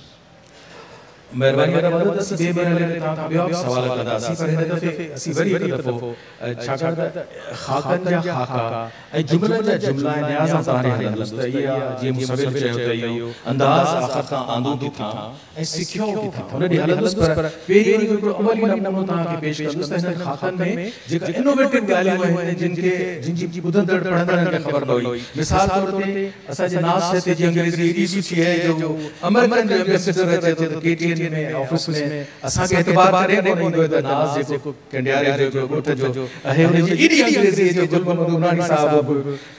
मेहरबानी करे मदद से बे बरले ता ॿियो सवाल कंदा असीं पर हिन दफ़े असीं वरी हिकु दफ़ो छाकाणि त ख़ाकनि जा ख़ाका ऐं जुमलनि जा जुमला न्याज़ तारे हलंदुसि त इहा जीअं मूं सवेल चयो त इहो अंदाज़ आख़िर खां आंदो थी था ऐं सिखियो थी था हुन ॾींहुं हलंदुसि पर पहिरीं हिकिड़ो अवली नमूनो तव्हांखे पेश कंदुसि त हिन ख़ाकनि में जेका इनोवेटिव ॻाल्हियूं आहिनि जिन खे जिन जी ॿुधंदड़ पढ़ंदड़नि खे ख़बर न हुई मिसाल तौर ते असांजे नाज़ ते जी अंग्रेज़ी एॾी सुठी आहे जो अमेरिकन जो एम्बेसडर अचे थो त केटीएन में ऑफिस में असा के एतबार करे कोन ईंदो त नाज़ जेको कंडियारे जो ॻोठ जो आहे हुन जी एॾी अंग्रेज़ी जो गुलमन मधुनानी साहब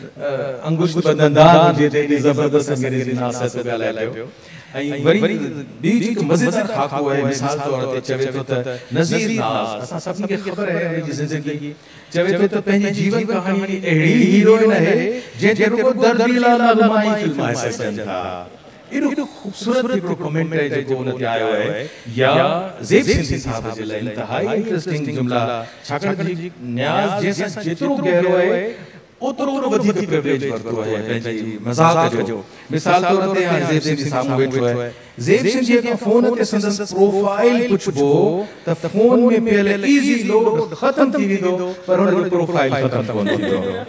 अंगुष्ठ बंदंदान जे ते एॾी ज़बरदस्त अंग्रेज़ी नाज़ से ॻाल्हाए पियो ऐं वरी ॿी जेको मज़ेदार ख़ाको आहे मिसाल तौर ते चवे थो त नज़ीर नाज़ असां सभिनी खे ख़बर आहे हुनजी ज़िंदगी चवे थो त पंहिंजी जीवन कहाणी में अहिड़ी हीरोइन आहे जंहिं रुॻो दर्द लाइ नगमाई फिल्माए सघनि था एॾो ख़ूबसूरत हिकिड़ो कमेंट आहे जेको हुन ते आयो आहे या ज़ेब सिंधी साहब जे लाइ इंतिहाई इंट्रेस्टिंग जुमला छाकाणि त न्याज़ जंहिंसां जेतिरो गहरो आहे ओतिरो वधीक प्रिविलेज वरितो आहे पंहिंजी मज़ाक़ जो मिसाल तौर ते हाणे ज़ेब सिंधी साम्हूं वेठो आहे ज़ेब सिंधी खे फ़ोन ते संदसि प्रोफाइल पुछिबो त फ़ोन में पियल ईज़ी लोड ख़तम थी वेंदो पर हुनजो प्रोफाइल ख़तम कोन थींदो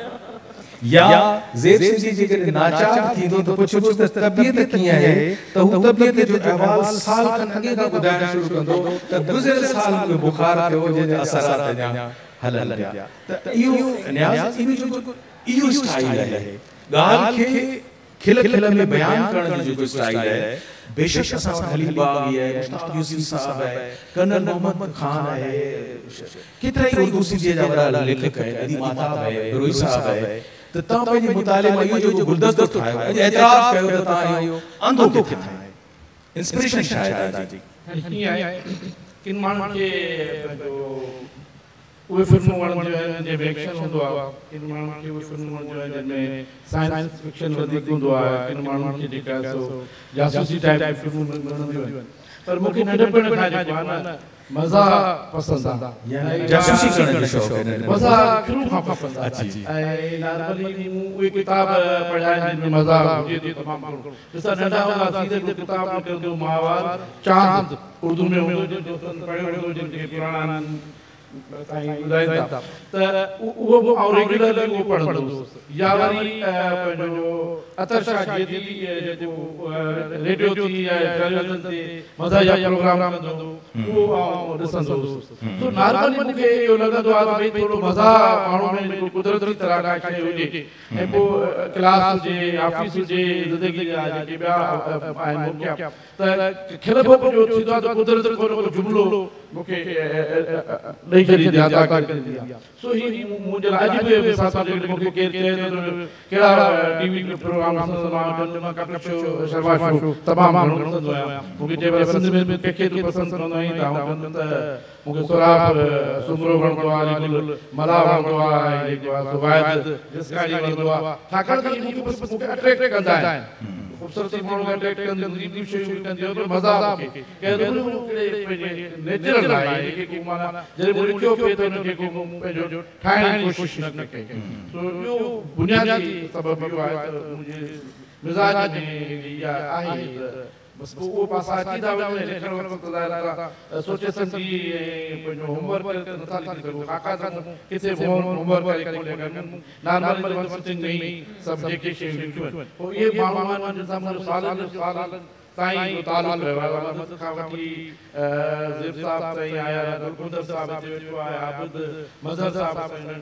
या ज़ेब सिंधी जेकॾहिं नाचार थींदो त पुछिबो त तबियत कीअं आहे त हू तबियत जो अहवाल साल खनि अॻे खां ॿुधाइणु शुरू कंदो त गुज़िरियल साल में बुखार थियो जंहिंजा असरात अञा हलनि पिया त इहो न्याज़ जो इहो स्टाइल आहे ॻाल्हि खे खिल खिल में बयान करण जो जेको स्टाइल आहे बेशक असां वटि हली बाग़ी आहे मुश्ताक यूसुफ साहब आहे कर्नल मोहम्मद खान आहे केतिरा ई उर्दू सिंधीअ जा वॾा लेखक आहिनि अदी माताब आहे रोई साहब आहे त तव्हां पंहिंजे मुताले में इहो जो गुलदस्तो ठाहियो अॼु एतिराफ़ कयो त तव्हां इहो अंधो किथे ठाहियो इंस्पिरेशन छा आहे तव्हांजी हीअं आहे किन माण्हुनि खे उहे फिल्मूं वणंदियूं आहिनि जंहिंमें एक्शन हूंदो आहे किन माण्हुनि खे उहे फिल्मूं वणंदियूं आहिनि जंहिंमें साइंस फिक्शन वधीक हूंदो आहे किन माण्हुनि खे जेका आहे सो जासूसी टाइप फिल्मूं वणंदियूं आहिनि पर मूंखे नंढपण खां जेको आहे न मज़ा पसंदि आहे जासूसी करण जो शौक़ु आहे मज़ा शुरू खां पसंदि आहे ऐं नॉर्मली मूं उहे किताब पढ़िया आहिनि जिन में मज़ा हुजे थो तमामु घणो ॾिसां नंढा हुआसीं त किताब निकिरंदो महावार चांद उर्दू में हूंदो जो पढ़ियो हूंदो जिनखे पुराणा साईं ॿुधाइनि था त उहो बि आउं रेगुलरली उहो पढ़ंदो हुउसि या वरी पंहिंजो अतर शाह जेदी जेको रेडियो थी या टेलीविज़न ते मज़ा जा प्रोग्राम कंदो उहो आउं ॾिसंदो हुउसि तो नॉर्मली मूंखे इहो लॻंदो आहे त भई थोरो मज़ा माण्हू में कुदरती तरह का शइ हुजे ऐं पोइ क्लास हुजे ऑफिस हुजे ज़िंदगी जा जेके ॿिया आहिनि मुख्य त खिल ॿोप जो थींदो आहे त कुदरत को जुमिलो मूंखे ॾेई छॾींदी आहे अदा कंदी आहे सो ही मुंहिंजे लाइ अॼु बि मिसाल तौर ते मूंखे केरु चए थो कहिड़ा टीवी प्रोग्राम ॾिसंदो आहियां कपिल शो शर्मा शो तमामु घणो ॾिसंदो आहियां मूंखे चए पियो सिंध में कंहिंखे तूं पसंदि कंदो आहीं त मूंखे सुराब सुमरो वणंदो आहे मला वणंदो आहे जेको आहे सुवाइद जिसकाणी वणंदो आहे छाकाणि त मूंखे अट्रैक्ट कंदा आहिनि खूबसूरती माण्हू अट्रैक्ट कंदी रीति शयूं कंदी हो मज़ाक के कहिड़ो नेचुरल आहे जेके माना जॾहिं मूं लिखियो पिए त हुनखे को पंहिंजो ठाहिण जी कोशिशि न कई सो ॿियो बुनियादी सबबु इहो आहे त मुंहिंजे मिज़ाज में इहा आहे बस वो पासा अचीदा वञे लिखण वक़्तु ज़ाहिर सोचे सम्झी पंहिंजो होमवर्क नथा लिखी सघूं काका सां किथे होमवर्क करे कोन्हे नॉर्मल समथिंग नहीं सभु जेके शयूं लिखियूं आहिनि पोइ इहे माण्हू आहिनि जिन सां मुंहिंजो सालनि जो सालनि ताईं जो तालुक़ु रहियो आहे अहमद खां वठी ज़ेब साहब ताईं आया गुलकुंदर साहब हिते वेठो आहे आबिद मज़हर साहब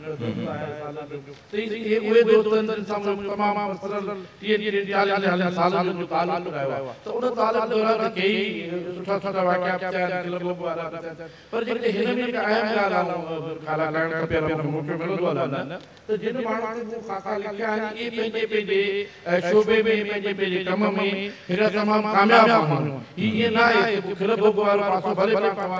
इहे उहे दोस्तनि जिन सां मुंहिंजो तमामु मुफ़सल टीह टीह चालीह सालनि जो तालुक़ु रहियो आहे त उन तालुक़ु दौरान कई सुठा सुठा वाक़िया थिया आहिनि क्लब वारा थिया पर जेके हिन में हिकु अहम ॻाल्हि ख़ाला करणु खपे मौक़ो मिलंदो आहे न त जिन माण्हुनि ते ख़ाका लिखिया आहिनि इहे पंहिंजे पंहिंजे शोबे में पंहिंजे पंहिंजे कम में हेॾा तमामु कामयाब माण्हू ईअं न आहे कि क्लब वारो पासो भले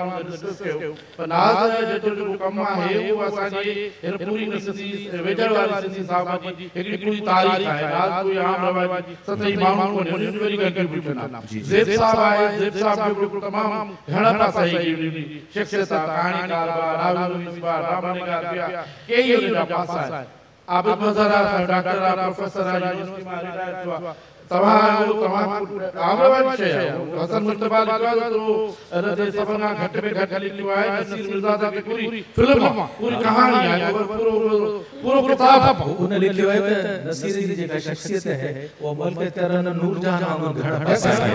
पर नाज़ जेतिरो जेको कमु आहे उहो असांजी हिन पूरी सिंधी वेझर वारी सिंधी साहिब जी हिकिड़ी पूरी तारीख़ आहे नाज़ कोई आम रवाजी सतई माण्हू कोन्हे हुननि जी वरी कंट्रीब्यूशन आहे ज़ेब साहब आहे ज़ेब साहब जो हिकिड़ो तमामु घणा पासा हिकिड़ी शख़्सियत आहे कहाणीकार रावनगार रामनगार ॿिया कई हुनजा पासा आहिनि आबिद मज़हर आहे डॉक्टर आहे प्रोफेसर आहे यूनिवर्सिटी मां रिटायर थियो आहे तव्हां तव्हां आमरवादी शइ आहे हसन मुश्तफा लिखियो आहे तो अरे सफ़र खां घटि में घटि लिखियो आहे नसीर मिर्ज़ा साहब की पूरी फिल्म आहे पूरी कहानी आहे पूरो पूरो किताब उन लिखियो आहे त नसीर जी जेका शख़्सियत है वो मुल्क तरन नूर जहां वांगुरु घणा पैसा आहे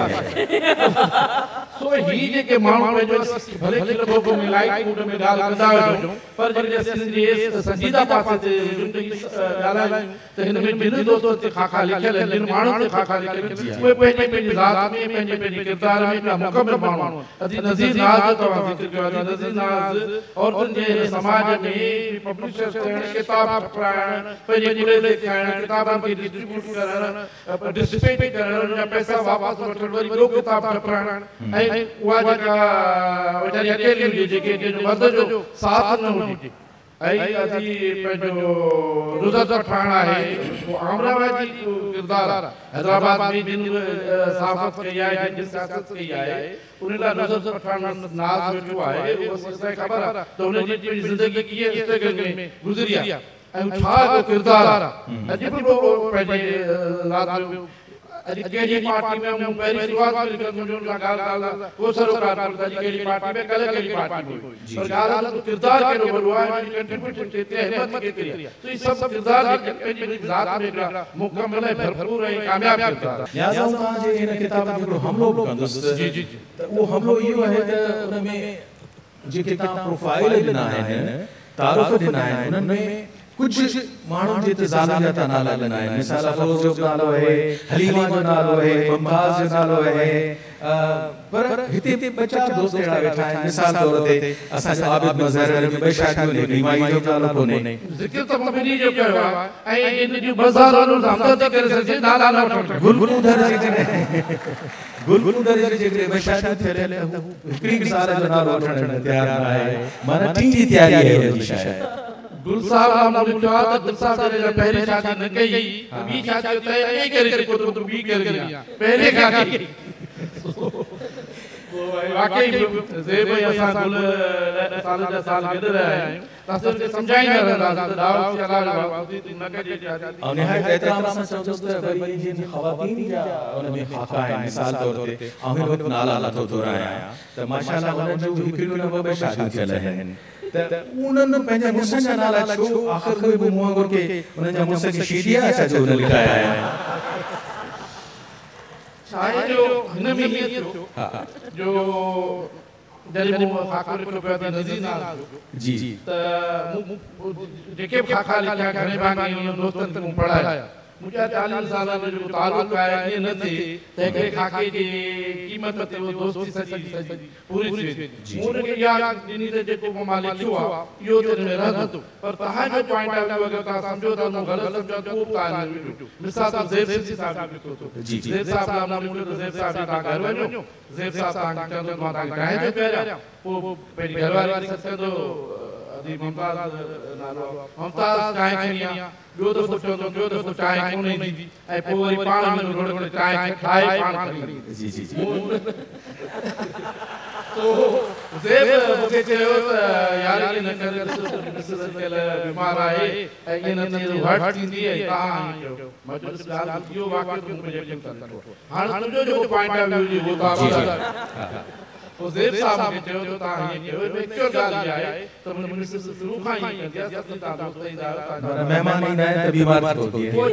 सो ही जेके माण्हू पंहिंजो भले क्लब में लाइट मूड में ॻाल्हि कंदा हुजूं पर जॾहिं सिंधी संजीदा पासे ते ॻाल्हायूं त हिन में ॿिनि दोस्तनि ते ख़ाका लिखियल आहिनि जिन माण्हुनि ते ख़ाका लिखियल उहे पंहिंजे पंहिंजे ज़ात में पंहिंजे पंहिंजे किरदार में हिकिड़ा मुकमिल माण्हू अदी नज़ीर नाज़ तव्हां ज़िक्र कयो आहे नज़ीर नाज़ औरतुनि जे समाज में पब्लिशर्स थियण किताब छपाइण पंहिंजे ॻुड़े ते थियण किताबनि खे डिस्ट्रीब्यूट करण डिस्ट्रीब्यूट करण उनजा पैसा वापसि वठण वरी ॿियो किताब छपाइण ऐं उहा जेका वीचारी अकेली हुजे जेके जंहिंजो मर्द जो साथ न हुजे ऐं अदी पंहिंजो नुज़रत ठाहिण आहे उहो अमरावती किरदार हैदराबाद में जिन सहाफ़त कई आहे जिन सियासत कई आहे उन लाइ नुज़रत ठाहिण नाज़ वेठो आहे उहो असांखे ख़बर आहे त हुनजी पंहिंजी ज़िंदगी कीअं स्ट्रगल में गुज़री आहे ऐं छा किरदार आहे अॼु बि पंहिंजे राति जो अॼु कहिड़ी पार्टी में मूं पहिरीं शुरूआत में लिखियो मुंहिंजो ॻाल्हि ॻाल्हि को सरोकार अॼु कहिड़ी पार्टी में कल्ह कहिड़ी पार्टी में पर ॻाल्हि आहे किरदार कहिड़ो वॾो आहे कंट्रीब्यूशन केतिरी हिमत केतिरी आहे त इहे सभु किरदार जेके पंहिंजी ज़ात में हिकिड़ा मुकमिल ऐं भरपूर ऐं कामयाब किरदार लिहाज़ा तव्हांजे हिन किताब जो हिकिड़ो हमिलो बि कंदुसि जी जी त उहो हमिलो इहो आहे त उन में जेके तव्हां प्रोफाइल ॾिना आहिनि तारुफ़ ॾिना आहिनि उन्हनि में कुछ माण्हुनि जे ज़ालनि जा नाला ॾिना आहिनि मिसाल अफ़रोज़ जो नालो आहे हलीमा जो नालो आहे मुमताज़ जो नालो आहे पर हिते ॿ चारि दोस्त अहिड़ा वेठा आहिनि मिसाल तौर ते असांजो आबिद मज़हर में ॿ शादियूं आहिनि रीमाई जो नालो कोन्हे ज़िक्र त ॿिन्ही जो कयो आहे ऐं इन जूं मज़हर हमदर्दी करे सघे नाला न वठो गुलगुलूदर जे कॾहिं गुलगुलूदर जे जेकॾहिं ॿ शादियूं थियल आहिनि हिकिड़ी मिसाल जो नालो वठण में तयारु न आहे माना टी जी तयारी आहे हुनजी शायदि गुल साहब नाम लिखियो आहे त गुल साहब जॾहिं पहिरीं शादी न कई ॿी शादी तय ईअं करे जेको तूं ॿी करे पहिरीं खां कई वाकई ज़ेब असां गुल साल जा साल गॾु रहिया आहियूं त असां सम्झाईंदा रहंदासीं त दावत जी अलाह न कजे ऐं निहायत एतिराम सां चवंदुसि त भई जिन ख़वातीन जा उन में ख़ाका आहिनि मिसाल तौर ते ऐं हिन वक़्तु नाला नथो दोहिरायां त माशाअल्लाह उन्हनि जूं हिकिड़ियूं न ॿ ॿ शादियूं थियल आहिनि त उन्हनि पंहिंजा मुड़ुसनि जा नाला छो आख़िर कोई बि मुंहुं वांगुरु के उन्हनि जा मुड़ुस खे शीदिया छा जो उन लिखाया आहिनि छा जो हिन में ईअं थियो जो जॾहिं मूं ख़ाको लिखियो पियो त नज़ीर नाज़ जी त जेके बि ख़ाका लिखिया घणे भाङे दोस्तनि खे मूं पढ़ाया मुंहिंजा चालीह सालनि जो तालुक़ु आहे ईअं न थिए त हिकिड़े ख़ाके जी क़ीमत ते उहो दोस्ती सॼी सॼी पूरी थी वेंदी मूं हुनखे इहा ॾिनी त जेको मां लिखियो आहे इहो त हिन में रहंदो पर तव्हांजो पॉइंट ऑफ व्यू अगरि तव्हां सम्झो था मूं ग़लति सम्झो त उहो तव्हां मिसाल तव्हां ज़ेब सिंधी साहिब लिखियो थो ज़ेब साहिब नाम नाम लिखियो त ज़ेब साहिब तव्हां घर वञो ज़ेब साहिब तव्हांखे चवंदो मां तव्हांखे गांइ जो पहिरियां पोइ पंहिंजी घरवारी सॾु कंदो अदी मुमताज नालो मुमताज चाय खणी आ ॿियो दफ़ो चवंदो ॿियो दफ़ो चाय कोन्हे ॾींदी ऐं पोइ वरी पाण में रोड ते चाय ठाहे पाण खणी जी जी जी तो ज़ेब मूंखे चयो त यार इन करे बीमार आहे ऐं इन ते हट थींदी आहे तव्हां ईअं मां चयो ॻाल्हि इहो वाक़ियो तूं मुंहिंजे यकीन कंदो हाणे तुंहिंजो जेको पॉइंट ऑफ व्यू जी उहो तो ज़ेब साहब मूंखे चयो त तव्हां हीअं कयो एक्चुअल ॻाल्हि इहा आहे त मुंहिंजी मिसिस शुरू खां ई कंदी आहे सभु तव्हां दोस्त ईंदा आहियो तव्हां महिमान ईंदा आहिनि त बीमार थी वेंदी आहे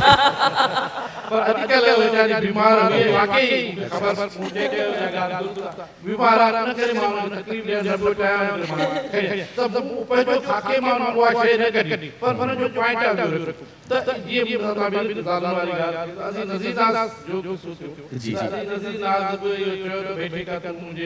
पर अॼुकल्ह वीचारी बीमार हुई वाकई ख़बर मुंहिंजे के बीमार न करे माण्हू तकलीफ़ ॾियण न पियो चाहियां त पंहिंजो खाके मां उहा शइ न कढी पर हुन जो पॉइंट ऑफ व्यू रखो त जीअं ज़ालनि वारी ॻाल्हि असीं नज़ीर नाज़ जो सोचियो जी जी नज़ीर नाज़ बि इहो चयो त भई ठीकु आहे त मुंहिंजे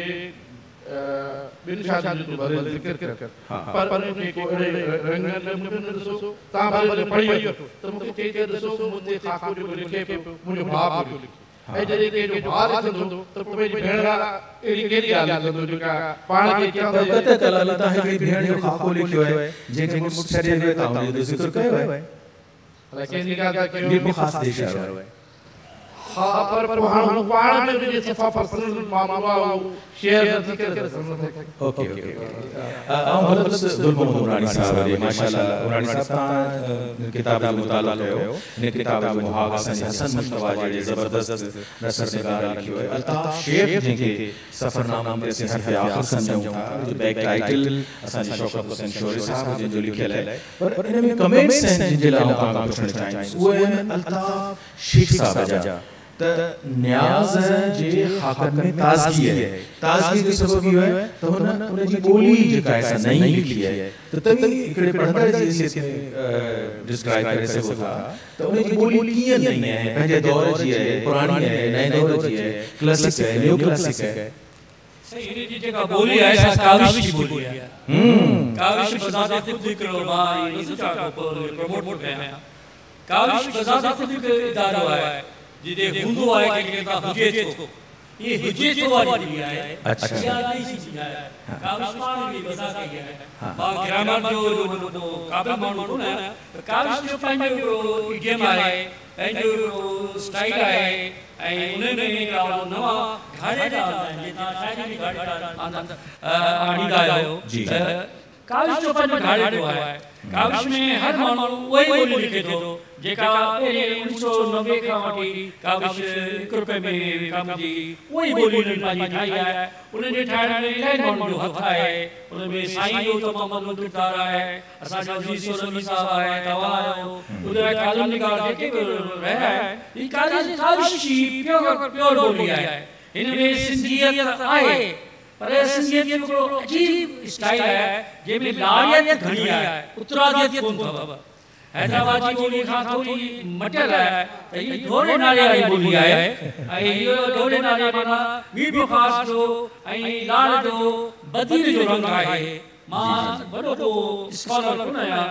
ॿिनि शादियुनि जो भले ज़िक्र कर पर उनखे को अहिड़े रंग नमूने न ॾिसो तव्हां भले पढ़ी वठो त मूंखे चई करे ॾिसो मुंहिंजे खाको जेको लिखे पियो मुंहिंजो भाउ पियो लिखे ऐं जॾहिं कंहिंजो भाउ लिखंदो त पोइ पंहिंजी भेण लाइ अहिड़ी कहिड़ी ॻाल्हि लिखंदो जेका पाण खे चवंदो तव्हां हिकिड़ी भेण जो खाको लिखियो आहे जंहिंखे मुर्शिद छॾे वियो तव्हां हुनजो ज़िक्र कयो आहे अलाए कंहिंजी ॻाल्हि कयो ॿी ख़ासि देश आहे हा पर हाणे पाण में उनजे सफ़ा पर्सनल मामला शेयर नथी करे सघंदा ओके ओके आऊं हलत ज़ुल्म नूरानी साहब जी माशाअल्लाह नूरानी साहब तव्हां किताब जो मुताला कयो इन किताब जो मुहाग असांजे हसन मुश्तफा जहिड़े ज़बरदस्त नसर निगार लिखियो आहे अल्ताफ़ शेख जंहिंखे सफ़रनामा में असीं हर्फ़ आख़िर सम्झूं था जो बैक टाइटल असांजे शौकत हुसैन शौरी साहब जंहिंजो लिखियल आहे पर इन में कमेंट्स आहिनि जिनजे लाइ आऊं तव्हां पुछणु चाहींदुसि उहे आहिनि अल्ताफ़ शेख साहब जा त न्याज़ जे खाकनि में ताज़गी आहे ताज़गी जो सबब इहो आहे त हुन उनजी ॿोली जेका आहे असां नई लिखी आहे त तव्हां हिकिड़े पढ़ंदड़ जी हैसियत में डिस्क्राइब करे सघो था त उनजी ॿोली कीअं नई आहे पंहिंजे दौर जी आहे पुराणी आहे नए दौर जी आहे क्लासिक आहे न्यू क्लासिक आहे सही इन जी जेका ॿोली आहे सा काविश जी ॿोली आहे हम्म काविश बज़ात ख़ुद हिकिड़ो मां इन सोचा को प्रमोट कयां काविश बज़ात ख़ुद हिकु इदारो आहे जिदे हुंदो आहे कि का हुजे तो ये हुजे तो वाली है अच्छा ये सी चीज है काविश पाण भी बजा के है बा ग्रामर जो जो काबिल माण्हू ना काविश जो पंहिंजो इडियम आहे पंहिंजो स्टाइल आहे ऐं उनमें का नवा घाड़े जा जेका शायरी भी घाड़े आणींदा आहियो जी काविश जो पंहिंजो घाड़े जो आहे काविश में हर माण्हू वही ॿोली लिखे थो जेका पहिरें उणिवीह सौ नवे खां वठी काविश हिकु रुपए में विकाम जी उहा ई ॿोली उन्हनि पंहिंजी ठाही आहे उनजे ठाहिण में इलाही माण्हुनि जो हथु आहे उनमें साईं जो तमामु वॾो किरदारु आहे असांजो अज़ीज़ सोलमी साहब आहे तव्हां आहियो ॿुधाए कालम निगार जेके बि रहिया आहे ही काविश जी प्योर प्योर ॿोली आहे हिन में सिंधियत आहे पर सिंधियत जो हिकिड़ो अजीब स्टाइल आहे जंहिंमें लाड़ियत घणी आहे उतरादियत कोन अथव हैदराबाद जी ॿोली खां थोरी मटियल आहे त हीअ ढोरे नाले वारी ॿोली आहे ऐं इहो ढोरे नाले माना मीठो ख़ासि जो ऐं लाड़ जो बदील जो रंग आहे मां वॾो को स्कॉलर कोन आहियां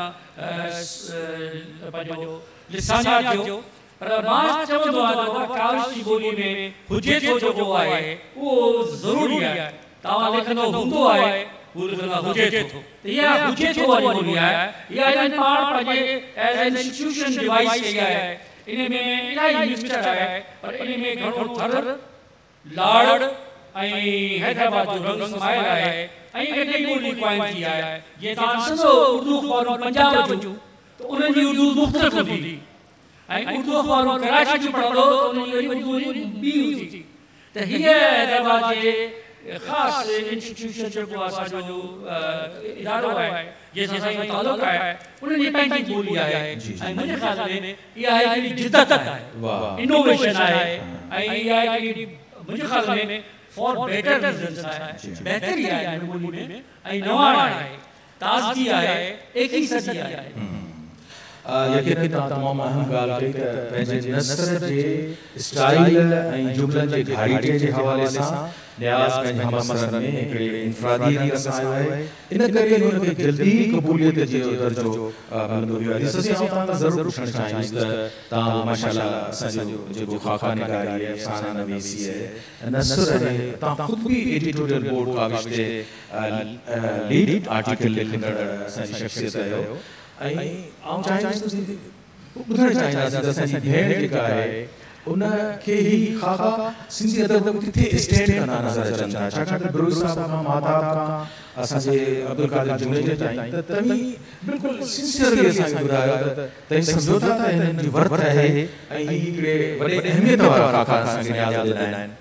पंहिंजो लिसानियात जो पर मां चवंदो आहियां त काविश जी ॿोली में हुजे थो जेको आहे उहो ज़रूरी आहे तव्हां लिखंदो हूंदो आहे हुजे थो या हुजे थो वाली ॿोली आहे या इन पाण पंहिंजे एज एन इंस्टीट्यूशन डिवाइस कई आहे इन में इलाही मिक्सचर आहे पर इन में घणो थर लाड़ ऐं हैदराबाद जो रंग समायल आहे ऐं एॾी ॿोली क़ाइम थी आहे जीअं तव्हां ॾिसंदो उर्दू अख़बारूं पंजाब जूं त उन्हनि जी उर्दू मुख़्तलिफ़ हूंदी ऐं उर्दू अख़बारूं कराची जूं पढ़ंदो त उन्हनि जी उर्दू ॿी हूंदी त हीअ हैदराबाद जे ख़ासि इंस्टीट्यूशन जेको असांजो इदारो आहे जंहिंसां असांजो तालुक़ु आहे उन्हनि जी पंहिंजी ॿोली आहे ऐं मुंहिंजे ख़्याल में इहा हिकिड़ी जिदत आहे इनोवेशन आहे ऐं इहा हिकिड़ी मुंहिंजे ख़्याल में फॉर बेटर रीज़न्स आहे बहितरी आहे हिन ॿोली में ऐं नवाण आहे ताज़गी आहे एक ही सदी आहे यकीनन तमाम अहम गाल के पंहिंजे नसर जे स्टाइल ऐं जुमलनि जे घाइटे जे हवाले सां न्याज़ पंहिंजे हमसरनि में हिकिड़े इनफरादी रस आयो आहे इन करे हुनखे जल्दी क़बूलियत जो दर्जो मिलंदो वियो आहे ॾिसो तव्हां ज़रूरु पुछणु चाहींदुसि त तव्हां माशाअल्लाह असांजो जेको ख़ाका निगारी आहे अफ़साना नवीसी आहे नसर आहे तव्हां ख़ुदि बि एडिटोरियल बोर्ड काग़ज़ ते लीड आर्टिकल लिखंदड़ असांजी शख़्सियत आहियो ऐं आउं चाहींदुसि ॿुधणु चाहींदासीं त असांजी भेण जेका आहे उनखे ई ख़ाका सिंधी अदब में किथे स्टैंड कंदा नज़र अचनि था छाकाणि त बिरोज़ साहिब खां माताब खां असांजे अब्दुल कादिर जुनेजा ताईं त तव्हीं बिल्कुलु सिंसियरली असांखे ॿुधायो त तव्हीं सम्झो था त हिननि जी वर्थ आहे ऐं ही हिकिड़े वॾे अहमियत वारा ख़ाका असांखे न्याज़ ॾिना आहिनि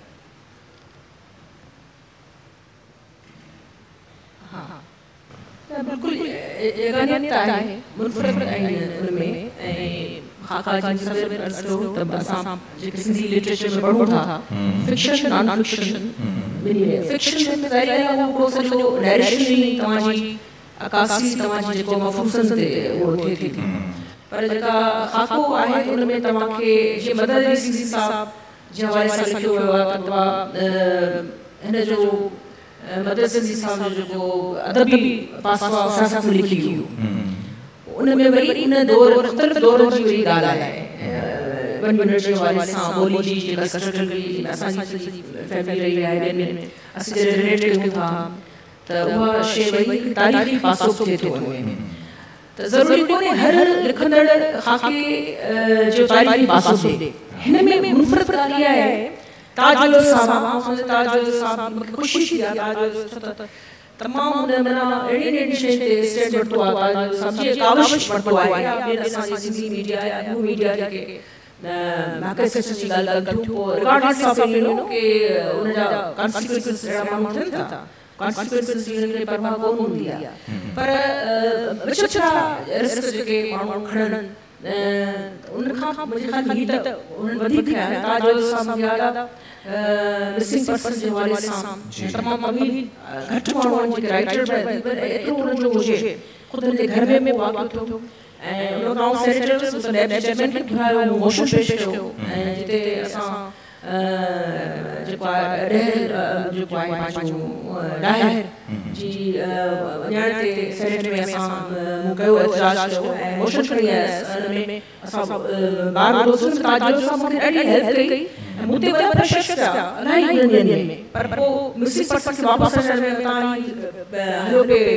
बिल्कुलु यगानियत आहे मुनफ़रिद आहिनि उनमें ऐं ख़ाका जी सर अर्ज़ो त असां जेके सिंधी लिटरेचर में पढ़ूं था फिक्शन नॉन फिक्शन फिक्शन में ज़ाहिर आहे उहो सॼो नरेशन ई तव्हांजी अकासी तव्हांजी जेको मफ़ूज़नि ते उहो थिए थी पर जेका ख़ाको आहे उनमें तव्हांखे जीअं मदद सिंधी साहिब जे हवाले सां लिखियो वियो आहे त तव्हां हिन जो मदद सिंधी साहिब जो जेको अदबी पासो आहे असां लिखी हुयूं उनमें वरी इन दौर मुख़्तलिफ़ दौरनि जी वरी ॻाल्हि आहे वन मिनट जे हवाले सां ॿोली जी जेका स्ट्रगल कई असांजी सॼी फैमिली रही आहे ॿियनि में असीं जॾहिं रिलेट कयूं था त उहा शइ वरी तारीख़ी पासो थिए थो उनमें त ज़रूरी कोन्हे हर लिखंदड़ ख़ाके जो तारीख़ी पासो थिए हिन में मुनफ़रिद ॻाल्हि इहा आहे ताजुल साहब ताजुल साहब मूंखे ख़ुशी थी आहे ताजुल तमामु हुन माना अहिड़ी अहिड़ी शइ ते स्टैंड वरितो आहे ताजुल साहब जी काविश वरितो आहे ॿियनि असांजी सिंधी मीडिया या न्यू मीडिया जेके मार्केट जी ॻाल्हि कनि थियूं पोइ रिकॉर्डिंग सां मिलो कि उनजा कॉन्सिक्वेंसिस अहिड़ा माण्हू थियनि था कॉन्सिक्वेंसिस जी हुनखे परवाह कोन हूंदी आहे पर विचछा रिस्क जेके माण्हू खणनि उनखां मुंहिंजे ख़्याल में हीअ त उन्हनि वधीक आहे ताजुल साहब जा मिसिंग पर्सन जे हवाले सां तमामु अमीर घटि माण्हू आहिनि जेके राइटर पर एतिरो उन्हनि जो हुजे ख़ुदि हुनजे घर में वाक़ियो थियो ऐं उन गांव सेनेटर्स उस लैब चेयरमैन खे घुरायो मोशन पेश कयो ऐं जिते असां जेको आहे ॾहेर जेको आहे पंहिंजो ॾाहिर जी वञण ते सेनेट में असां मूं कयो एतिराज़ कयो ऐं मोशन खणी आयसि हुन में असां ॿार दोस्तनि ताजुल सां मूंखे ॾाढी हेल्प कई ऐं मूं ते वॾा प्रेशर्स पिया इलाही ॾींहंनि में पर पोइ मिसिंग पर्सन खे वापसि अचण में तव्हां हलियो पिए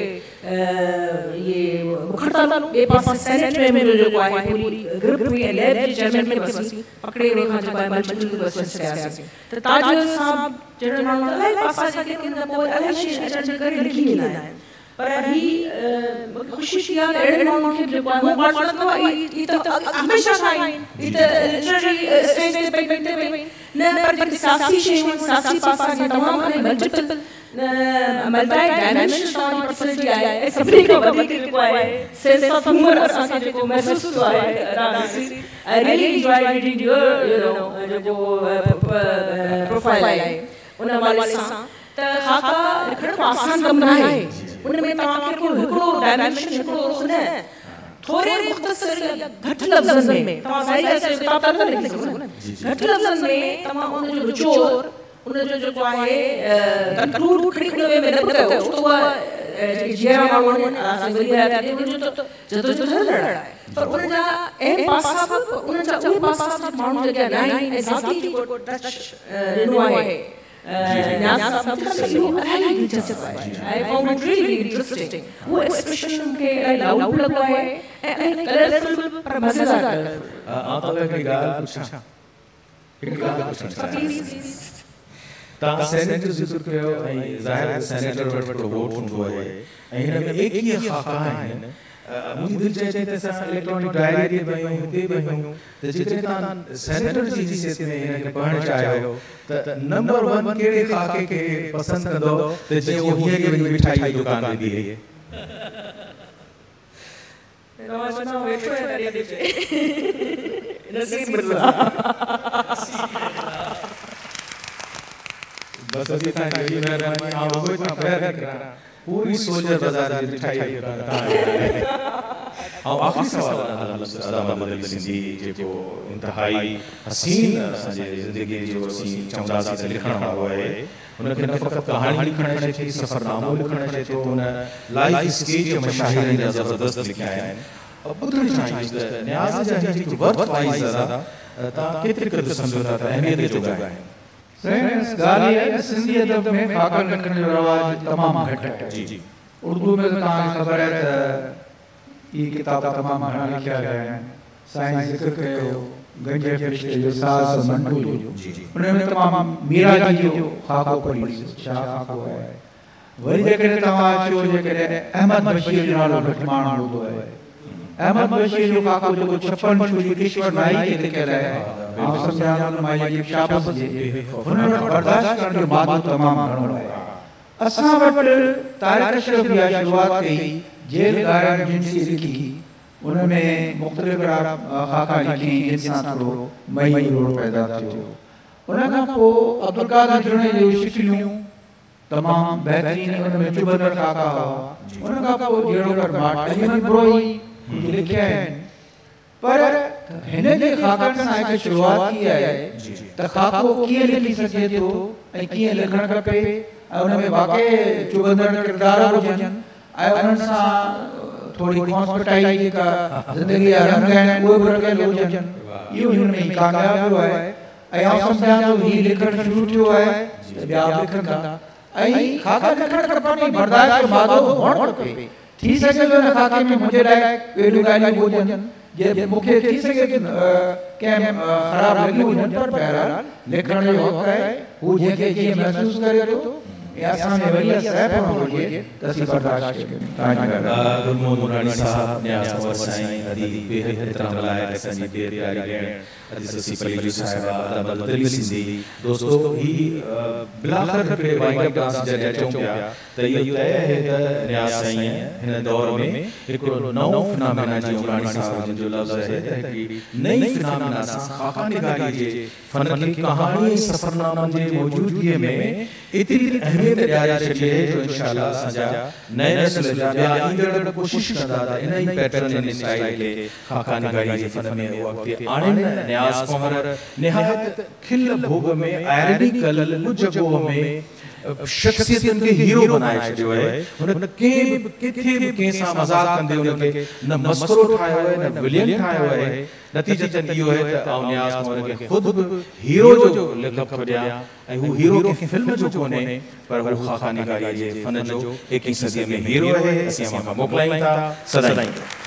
इहे मुखड़ता ॿिए पासे सेनेट में मुंहिंजो जेको आहे पूरी ग्रुप हुई ऐं लैब जे चेयरमैन में बसी पकड़े हुन खां जेको आहे मल्टीपल क्वेश्चन्स कयासीं त ताजुल साहब जहिड़े माण्हू इलाही पासा जेके किन पोइ इलाही शइ अचण जे करे लिखी वेंदा आहिनि पर ही मूंखे ख़ुशी थी आहे अहिड़े माण्हुनि खे जेको आहे मूं पाण वणंदो आहे ही त हमेशह खां आहिनि ही त लिटरेरी स्टेज ते पई पई पई न पर जेके सासी शयूं आहिनि सासी पासा जीअं तमामु घणे मल्टीपल मल्टाई डायमेंशन तव्हांजी पर्सनैलिटी आहे ऐं सभिनी खां वधीक जेको आहे सेंस ऑफ ह्यूमर असांखे जेको महसूसु थियो आहे I really enjoy reading your you know जेको प्रोफाइल आहे उन हवाले सां त ख़ाका लिखण आसान कमु न आहे उनमें तव्हांखे को हिकिड़ो डायमेंशन हिकिड़ो रुख़ न थोरे मुख़्तसर घटि लफ़्ज़नि में तव्हां ज़ाहिर आहे किताब त न लिखी सघो न घटि लफ़्ज़नि में तव्हां उनजो निचोड़ उनजो जेको आहे कंक्लूड खणी उन में न कयो त उहा जेके जहिड़ा माण्हू आहिनि असां वरी रहिया थिए उनजो त जदोजहद हलंदड़ आहे पर उनजा अहम पासा बि उनजा उहे पासा बि माण्हू जेके न आहिनि ऐं ज़ाती जेको टच ॾिनो आहे न्याज़ साहब इहो इलाही दिलचस्प आहे I found it really interesting उहो एक्सप्रेशन मूंखे इलाही लाउड लॻो आहे ऐं इलाही कलरफुल पर मज़ेदार कलरफुल आउं तव्हांखे हिकिड़ी ॻाल्हि पुछां हिकिड़ी ॻाल्हि पुछणु चाहियां तव्हां सेनेटर ज़िक्र कयो ऐं ज़ाहिर आहे सेनेटर वटि वॾो वोट हूंदो आहे ऐं हिन में एकवीह ख़ाका आहिनि मुंहिंजी दिलि चए थी त असां इलेक्ट्रॉनिक डायरी ते वयूं हिते वयूं त जेकॾहिं तव्हां सेनेटर जी हैसियत में हिनखे पढ़णु चाहियो त नंबर वन कहिड़े ख़ाके खे पसंदि कंदो त जीअं उहो हीअं की वञी मिठाई जी दुकान ते बीहे बस असीं तव्हांजी महिरबानी आउं उहो ई मां ॿाहिरि निकिरां पूरी सोल्जर बाजार जी ठाई और आखिरी सवाल अदा मोहम्मद सिंधी जो इंतहाई हसीन असांजे ज़िंदगी जो असीं चवंदासीं त लिखण वारो आहे उनखे न फ़क़ति कहाणी लिखण अचे थी सफ़रनामो लिखण अचे थो उन लाइफ स्केच मशाहिरनि जा ज़बरदस्त लिखिया आहिनि ॿुधणु चाहींदुसि त न्याज़ जा जेकी वर्थ वाइज़ अदा तव्हां केतिरी क़दुरु सम्झो था त अहमियत जोगा आहिनि सही ॻाल्हि इहा आहे त सिंधी अदब में ख़ाका लिखण जो रवाजु तमामु घटि आहे जी जी उर्दू में त तव्हांखे ख़बर आहे त ये किताब तमाम घणा लिखिया गया है साईं ज़िक्र कयो गंजे फ़रिश्ते जो सास मंटू जो उनमें तमाम मीरा जी जो ख़ाको पढ़ी छा ख़ाको आहे वरी जेकॾहिं तव्हां अचो जेकॾहिं अहमद बशीर जो नालो घटि माण्हू ॿुधो आहे अहमद बशीर जो ख़ाको जेको छप्पन छुरी ईश्वर नाई खे लिखियल आहे आउं सम्झां थो मां जी शाबस जे हुन वटि बर्दाश्त करण जो मादो तमामु घणो आहे असां वटि तारिक अशरफ जी शुरूआत कई जेल गायन जिनसी लिखी उनमें मुख़्तलिफ़ ख़ाका लिखी जिनसां थोरो मई रोड पैदा थियो उन खां पोइ अब्दुल कादिर जुने जूं शिकिलियूं तमामु बहितरीन उनमें चुभंदड़ ख़ाका हुआ उन खां पोइ जहिड़ो कर माट अजमल ब्रोई लिखिया आहिनि पर हिन जे ख़ाकनि सां हिकु शुरूआत की आहे त ख़ाको कीअं लिखी सघे थो ऐं कीअं लिखणु खपे ऐं उनमें वाक़ई चुभंदड़ किरदार हुजनि ऐं उन्हनि सां थोरी कॉन्स्पिटाई जेका ज़िंदगी जा रंग आहिनि उहे बि रंगियल हुजनि इहो हिन में कामयाबु आहे ऐं आउं सम्झां थो हीउ लिखणु शुरू थियो आहे त ॿिया बि लिखंदा ऐं ख़ाका लिखणु खपनि बर्दाश्त जो मादो हुअणु खपे थी सघे थो हिन ख़ाके में मुंहिंजे लाइ अहिड़ियूं ॻाल्हियूं हुजनि जे मूंखे थी सघे थी कंहिं ख़राबु लॻियूं हुजनि पर बहरहाल लिखण जो हक़ आहे हू जंहिंखे जीअं महसूसु करे थो या असांखे वरी सहब हुजे त असीं बर्दाश्त कयूं गुलमोहन मुरानी साहब न्याज़ कुंवर साईं अदी बेहद एतिराम लाइ असांजी देर प्यारी भेण अदी ससी पलीलू साहिबा अदा बदली सिंधी दोस्तों ही बिलाखर पे वाइंड अप डांस जॾहिं अचूं पिया त इहो तय आहे त न्याज़ साईं हिन दौर में हिकिड़ो नओं फिनामिना जी मुरानी साहब जो लफ़्ज़ आहे त हिकिड़ी नई फिनामिना सां ख़ाका निगारी जे फन खे कहाणी सफ़रनामनि जे मौजूदगीअ में एतिरी अहमियत ॾियारे छॾी आहे जो इंशाअल्लाह असांजा नए नस्ल जा ॿिया ईंदड़ कोशिशि कंदा त इन ई पैटर्न इन स्टाइल खे ख़ाका निगारी जे फन में उहो अॻिते आणनि न्याज़ कुंवर निहायत खिल भोग में आयरनिकल जॻह में शख्सियतुनि खे हीरो बनाए छॾियो आहे हुन कंहिं बि किथे बि कंहिं सां मज़ाक़ कंदे हुनखे न मस्करो ठाहियो आहे न विलियन ठाहियो आहे नतीजतन इहो आहे त आउं न्याज़ कुंवर खे ख़ुदि बि हीरो जो लक़ब ॾियां ऐं हू हीरो कंहिं फिल्म जो कोन्हे पर हू ख़ाका निगारी जे फन जो एकवीह सदीअ में हीरो आहे असीं अमां खां मोकिलायूं था सदाईं